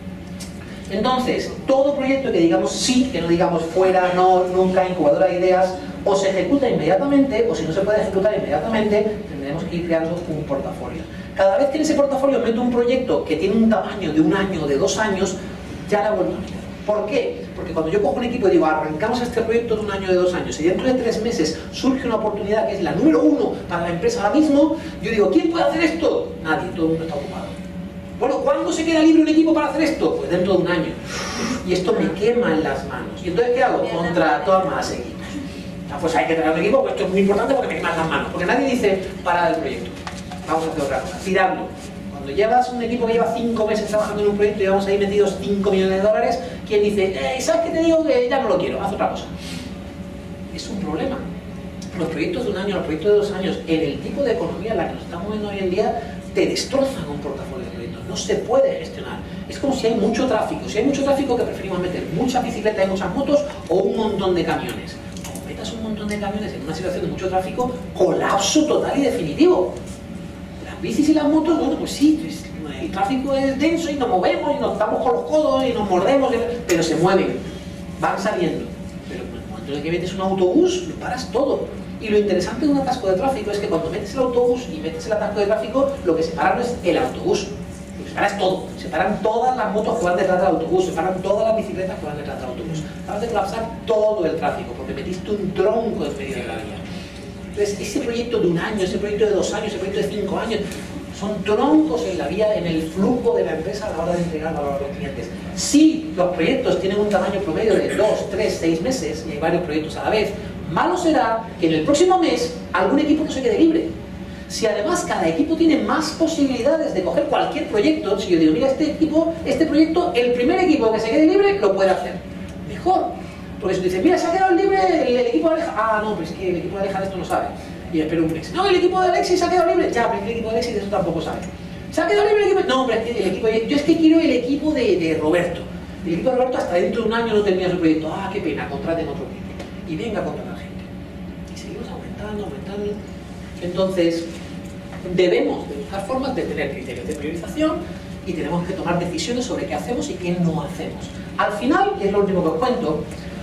Entonces, todo proyecto que digamos sí, que no digamos fuera, no, nunca, incubadora de ideas, o se ejecuta inmediatamente, o si no se puede ejecutar inmediatamente, tendremos que ir creando un portafolio. Cada vez que en ese portafolio meto un proyecto que tiene un tamaño de un año o de dos años, ya la vuelvo a mirar. ¿Por qué? Porque cuando yo cojo un equipo y digo, arrancamos este proyecto de un año o de dos años, y dentro de tres meses surge una oportunidad que es la número uno para la empresa ahora mismo, yo digo, ¿quién puede hacer esto? Nadie, todo el mundo está ocupado. Bueno, ¿cuándo se queda libre un equipo para hacer esto? Pues dentro de un año. Y esto me quema en las manos. ¿Y entonces qué hago? Contrato a más equipos. Ah, pues hay que traer un equipo, pues esto es muy importante porque me quema en las manos. Porque nadie dice, para el proyecto. Vamos a hacer otra cosa. Tirarlo. Cuando llevas un equipo que lleva cinco meses trabajando en un proyecto y llevamos ahí metidos cinco millones de dólares, ¿quién dice, eh, ¿sabes qué te digo? Que ya no lo quiero, haz otra cosa. Es un problema. Los proyectos de un año, los proyectos de dos años, en el tipo de economía en la que nos estamos moviendo hoy en día, te destrozan un portafolio de proyectos, no se puede gestionar. Es como si hay mucho tráfico, si hay mucho tráfico que preferimos meter muchas bicicletas y muchas motos o un montón de camiones. Como metas un montón de camiones en una situación de mucho tráfico, colapso total y definitivo. Las bicis y las motos, bueno, pues sí, pues, el tráfico es denso y nos movemos y nos damos con los codos y nos mordemos, pero se mueven, van saliendo. Pero en el momento en el que metes un autobús, lo paras todo. Y lo interesante de un atasco de tráfico es que cuando metes el autobús y metes el atasco de tráfico, lo que separa no es el autobús, lo que separa es todo. Separan todas las motos que van detrás del autobús, separan todas las bicicletas que van detrás del autobús. Acabas de colapsar todo el tráfico porque metiste un tronco en medio de la vía. Entonces, ese proyecto de un año, ese proyecto de dos años, ese proyecto de cinco años, son troncos en la vía, en el flujo de la empresa a la hora de entregar valor a los clientes. Si los proyectos tienen un tamaño promedio de dos, tres, seis meses y hay varios proyectos a la vez, malo será que en el próximo mes algún equipo no se quede libre. Si además cada equipo tiene más posibilidades de coger cualquier proyecto, si yo digo, mira, este equipo, este proyecto, el primer equipo que se quede libre lo puede hacer. Mejor. Porque si tú dices, mira, se ha quedado libre el, el equipo de Aleja. Ah, no, pues es que el equipo de Aleja de esto no sabe. Y espero un Brexit. No, el equipo de Alexis se ha quedado libre. Ya, pero es que el equipo de Alexis de eso tampoco sabe. ¿Se ha quedado libre el equipo? No, pero es que el equipo, yo es que quiero el equipo de, de Roberto. El equipo de Roberto hasta dentro de un año no termina su proyecto. Ah, qué pena, contraten otro equipo. Y venga a contratar gente. Y seguimos aumentando, aumentando. Entonces, debemos de buscar formas de tener criterios de priorización y tenemos que tomar decisiones sobre qué hacemos y qué no hacemos. Al final, y es lo último que os cuento,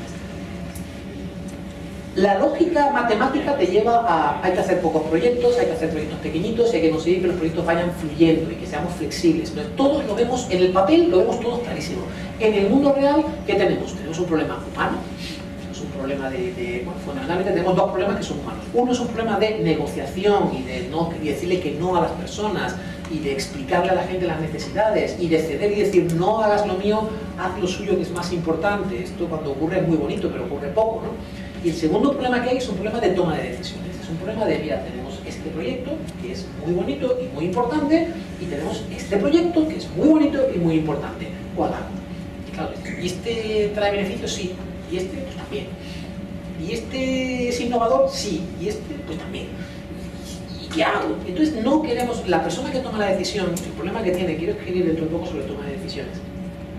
la lógica matemática te lleva a hay que hacer pocos proyectos, hay que hacer proyectos pequeñitos y hay que conseguir que los proyectos vayan fluyendo y que seamos flexibles. Entonces, todos lo vemos, en el papel lo vemos todos clarísimo. En el mundo real, ¿qué tenemos? Tenemos un problema humano, tenemos un problema de, de bueno, fundamentalmente tenemos dos problemas que son humanos. Uno es un problema de negociación y de no y decirle que no a las personas y de explicarle a la gente las necesidades y de ceder y decir no hagas lo mío, haz lo suyo que es más importante. Esto cuando ocurre es muy bonito, pero ocurre poco, ¿no? Y el segundo problema que hay es un problema de toma de decisiones. Es un problema de, mira, tenemos este proyecto que es muy bonito y muy importante y tenemos este proyecto que es muy bonito y muy importante. ¿Cuál hago? Y claro, ¿y este trae beneficios? Sí. ¿Y este? Pues también. ¿Y este es innovador? Sí. ¿Y este? Pues también. ¿Y qué hago? Entonces no queremos, la persona que toma la decisión, el problema que tiene, quiero escribir dentro de poco sobre toma de decisiones. El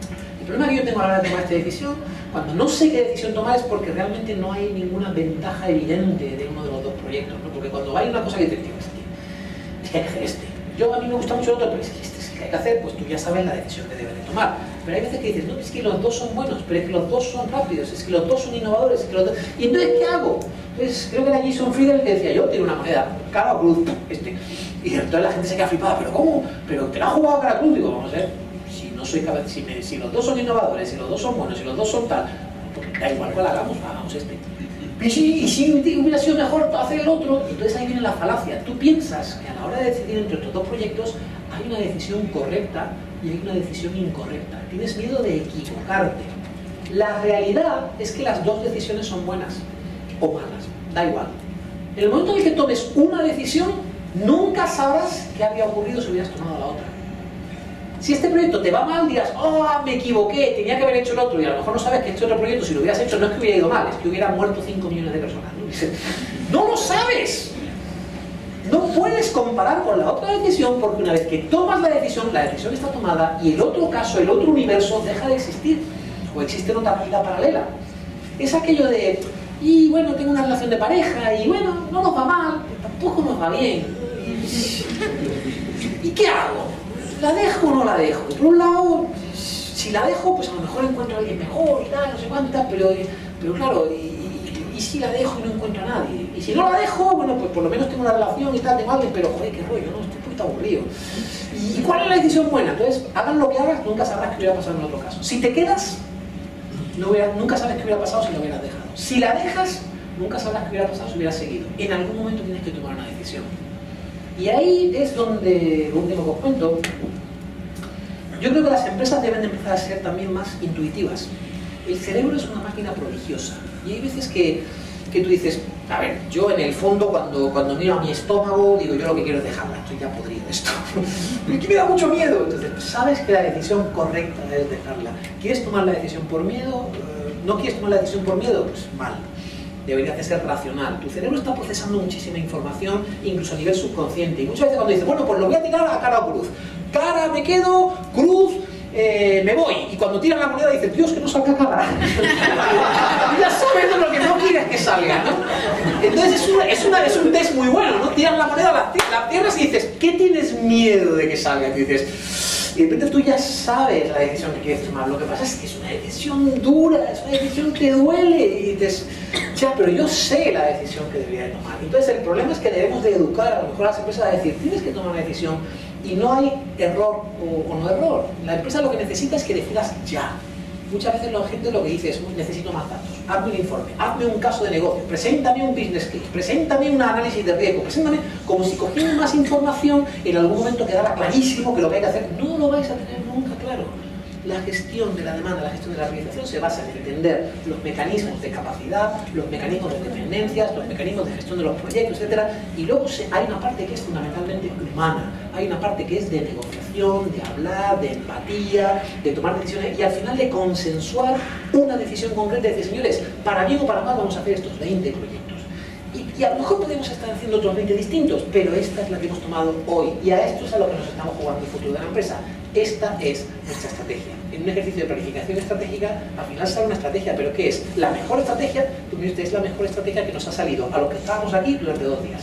problema que yo tengo a la hora de tomar esta decisión, cuando no sé qué decisión tomar, es porque realmente no hay ninguna ventaja evidente de uno de los dos proyectos, ¿no? Porque cuando hay una cosa que te digo, es que hay que hacer este. Yo a mí me gusta mucho el otro, pero es que este es el que hay que hacer, pues tú ya sabes la decisión que debes de tomar. Pero hay veces que dices, no, es que los dos son buenos, pero es que los dos son rápidos, es que los dos son innovadores, es que los dos... ¿Y entonces qué hago? Entonces creo que era Jason Friedel que decía, yo tiro una moneda, cara o cruz, este. Y entonces la gente se queda flipada, ¿pero cómo? ¿Pero te la has jugado cara o cruz? Digo, vamos a ver, si no soy capaz, si, me, si los dos son innovadores, si los dos son buenos, si los dos son tal, porque da igual cuál hagamos, hagamos este. Y si, y si hubiera sido mejor hacer el otro, entonces ahí viene la falacia. Tú piensas que a la hora de decidir entre estos dos proyectos hay una decisión correcta y hay una decisión incorrecta. Tienes miedo de equivocarte. La realidad es que las dos decisiones son buenas o malas, da igual. En el momento en el que tomes una decisión, nunca sabrás qué habría ocurrido si hubieras tomado la otra. Si este proyecto te va mal, dirás, oh, me equivoqué, tenía que haber hecho el otro, y a lo mejor no sabes que este otro proyecto, si lo hubieras hecho, no es que hubiera ido mal, es que hubieran muerto cinco millones de personas. ¿No? ¡No lo sabes! No puedes comparar con la otra decisión, porque una vez que tomas la decisión, la decisión está tomada y el otro caso, el otro universo deja de existir, o existe en otra vida paralela. Es aquello de, y bueno, tengo una relación de pareja, y bueno, no nos va mal, pero tampoco nos va bien. ¿Y qué hago? ¿La dejo o no la dejo? Por un lado, si la dejo, pues a lo mejor encuentro a alguien mejor y tal, no sé cuántas, pero, pero claro, y, y, y si la dejo y no encuentro a nadie. Y si no la dejo, bueno, pues por lo menos tengo una relación y tal, tengo a alguien, pero joder, qué rollo, ¿no? Estoy un poquito aburrido. ¿Y cuál es la decisión buena? Entonces, hagan lo que hagas, nunca sabrás qué hubiera pasado en el otro caso. Si te quedas, no hubiera, nunca sabes qué hubiera pasado si la hubieras dejado. Si la dejas, nunca sabrás qué hubiera pasado si hubieras seguido. En algún momento tienes que tomar una decisión. Y ahí es donde, lo último que os cuento, yo creo que las empresas deben de empezar a ser también más intuitivas. El cerebro es una máquina prodigiosa y hay veces que, que tú dices, a ver, yo en el fondo cuando, cuando miro a mi estómago digo, yo lo que quiero es dejarla, estoy ya podrido de esto. Y me da mucho miedo. Entonces, sabes que la decisión correcta es dejarla. ¿Quieres tomar la decisión por miedo? ¿No quieres tomar la decisión por miedo? Pues mal. Deberías de ser racional. Tu cerebro está procesando muchísima información, incluso a nivel subconsciente. Y muchas veces cuando dices, bueno, pues lo voy a tirar a cara o cruz. Cara, me quedo, cruz, eh, me voy. Y cuando tiras la moneda dices, Dios, que no salga cara. Ya sabes lo que no quieres que salga, ¿no? Entonces es, una, es, una, es un test muy bueno, ¿no? Tiras la moneda, la, la tierras y dices, ¿qué tienes miedo de que salga? Y dices, y de repente tú ya sabes la decisión que quieres tomar. Lo que pasa es que es una decisión dura, es una decisión que duele. Y dices, ya, pero yo sé la decisión que debería de tomar. Entonces el problema es que debemos de educar a lo mejor a las empresas a decir, tienes que tomar una decisión y no hay error o, o no error. La empresa lo que necesita es que decidas ya. Muchas veces la gente lo que dice es, necesito más datos, hazme un informe, hazme un caso de negocio, preséntame un business case, preséntame un análisis de riesgo, preséntame como si cogieran más información y en algún momento quedara clarísimo que lo que hay que hacer. No lo vais a tener nunca claro. La gestión de la demanda, la gestión de la organización se basa en entender los mecanismos de capacidad, los mecanismos de dependencias, los mecanismos de gestión de los proyectos, etcétera. Y luego se, hay una parte que es fundamentalmente humana, hay una parte que es de negociación, de hablar, de empatía, de tomar decisiones y al final de consensuar una decisión concreta y decir, señores, para bien o para mal vamos a hacer estos veinte proyectos. Y, y a lo mejor podemos estar haciendo otros veinte distintos, pero esta es la que hemos tomado hoy y a esto es a lo que nos estamos jugando el futuro de la empresa. Esta es nuestra estrategia. En un ejercicio de planificación estratégica, al final sale una estrategia, pero ¿qué es? La mejor estrategia, tú me dices, es la mejor estrategia que nos ha salido a lo que estábamos aquí durante dos días.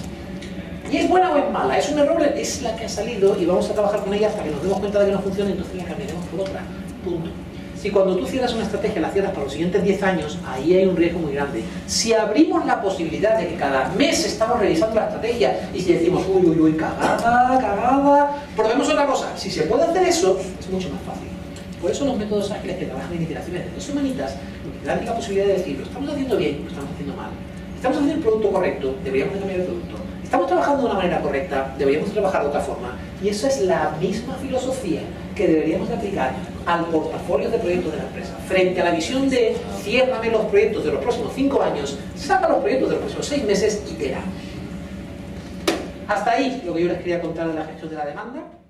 ¿Y es buena o es mala? ¿Es un error? Es la que ha salido y vamos a trabajar con ella hasta que nos demos cuenta de que no funciona y entonces la cambiaremos por otra. Punto. Si cuando tú cierras una estrategia, la cierras para los siguientes diez años, ahí hay un riesgo muy grande. Si abrimos la posibilidad de que cada mes estamos revisando la estrategia y si decimos, uy, uy, uy, cagada, cagada, probemos otra cosa. Si se puede hacer eso, es mucho más fácil. Por eso los métodos ágiles que trabajan en iteraciones de dos semanitas te dan la posibilidad de decir, lo estamos haciendo bien, lo estamos haciendo mal. Estamos haciendo el producto correcto, deberíamos de cambiar el producto. Estamos trabajando de una manera correcta, deberíamos de trabajar de otra forma. Y esa es la misma filosofía que deberíamos de aplicar al portafolio de proyectos de la empresa. Frente a la visión de ciérrame los proyectos de los próximos cinco años, saca los proyectos de los próximos seis meses y verá. Hasta ahí lo que yo les quería contar de la gestión de la demanda.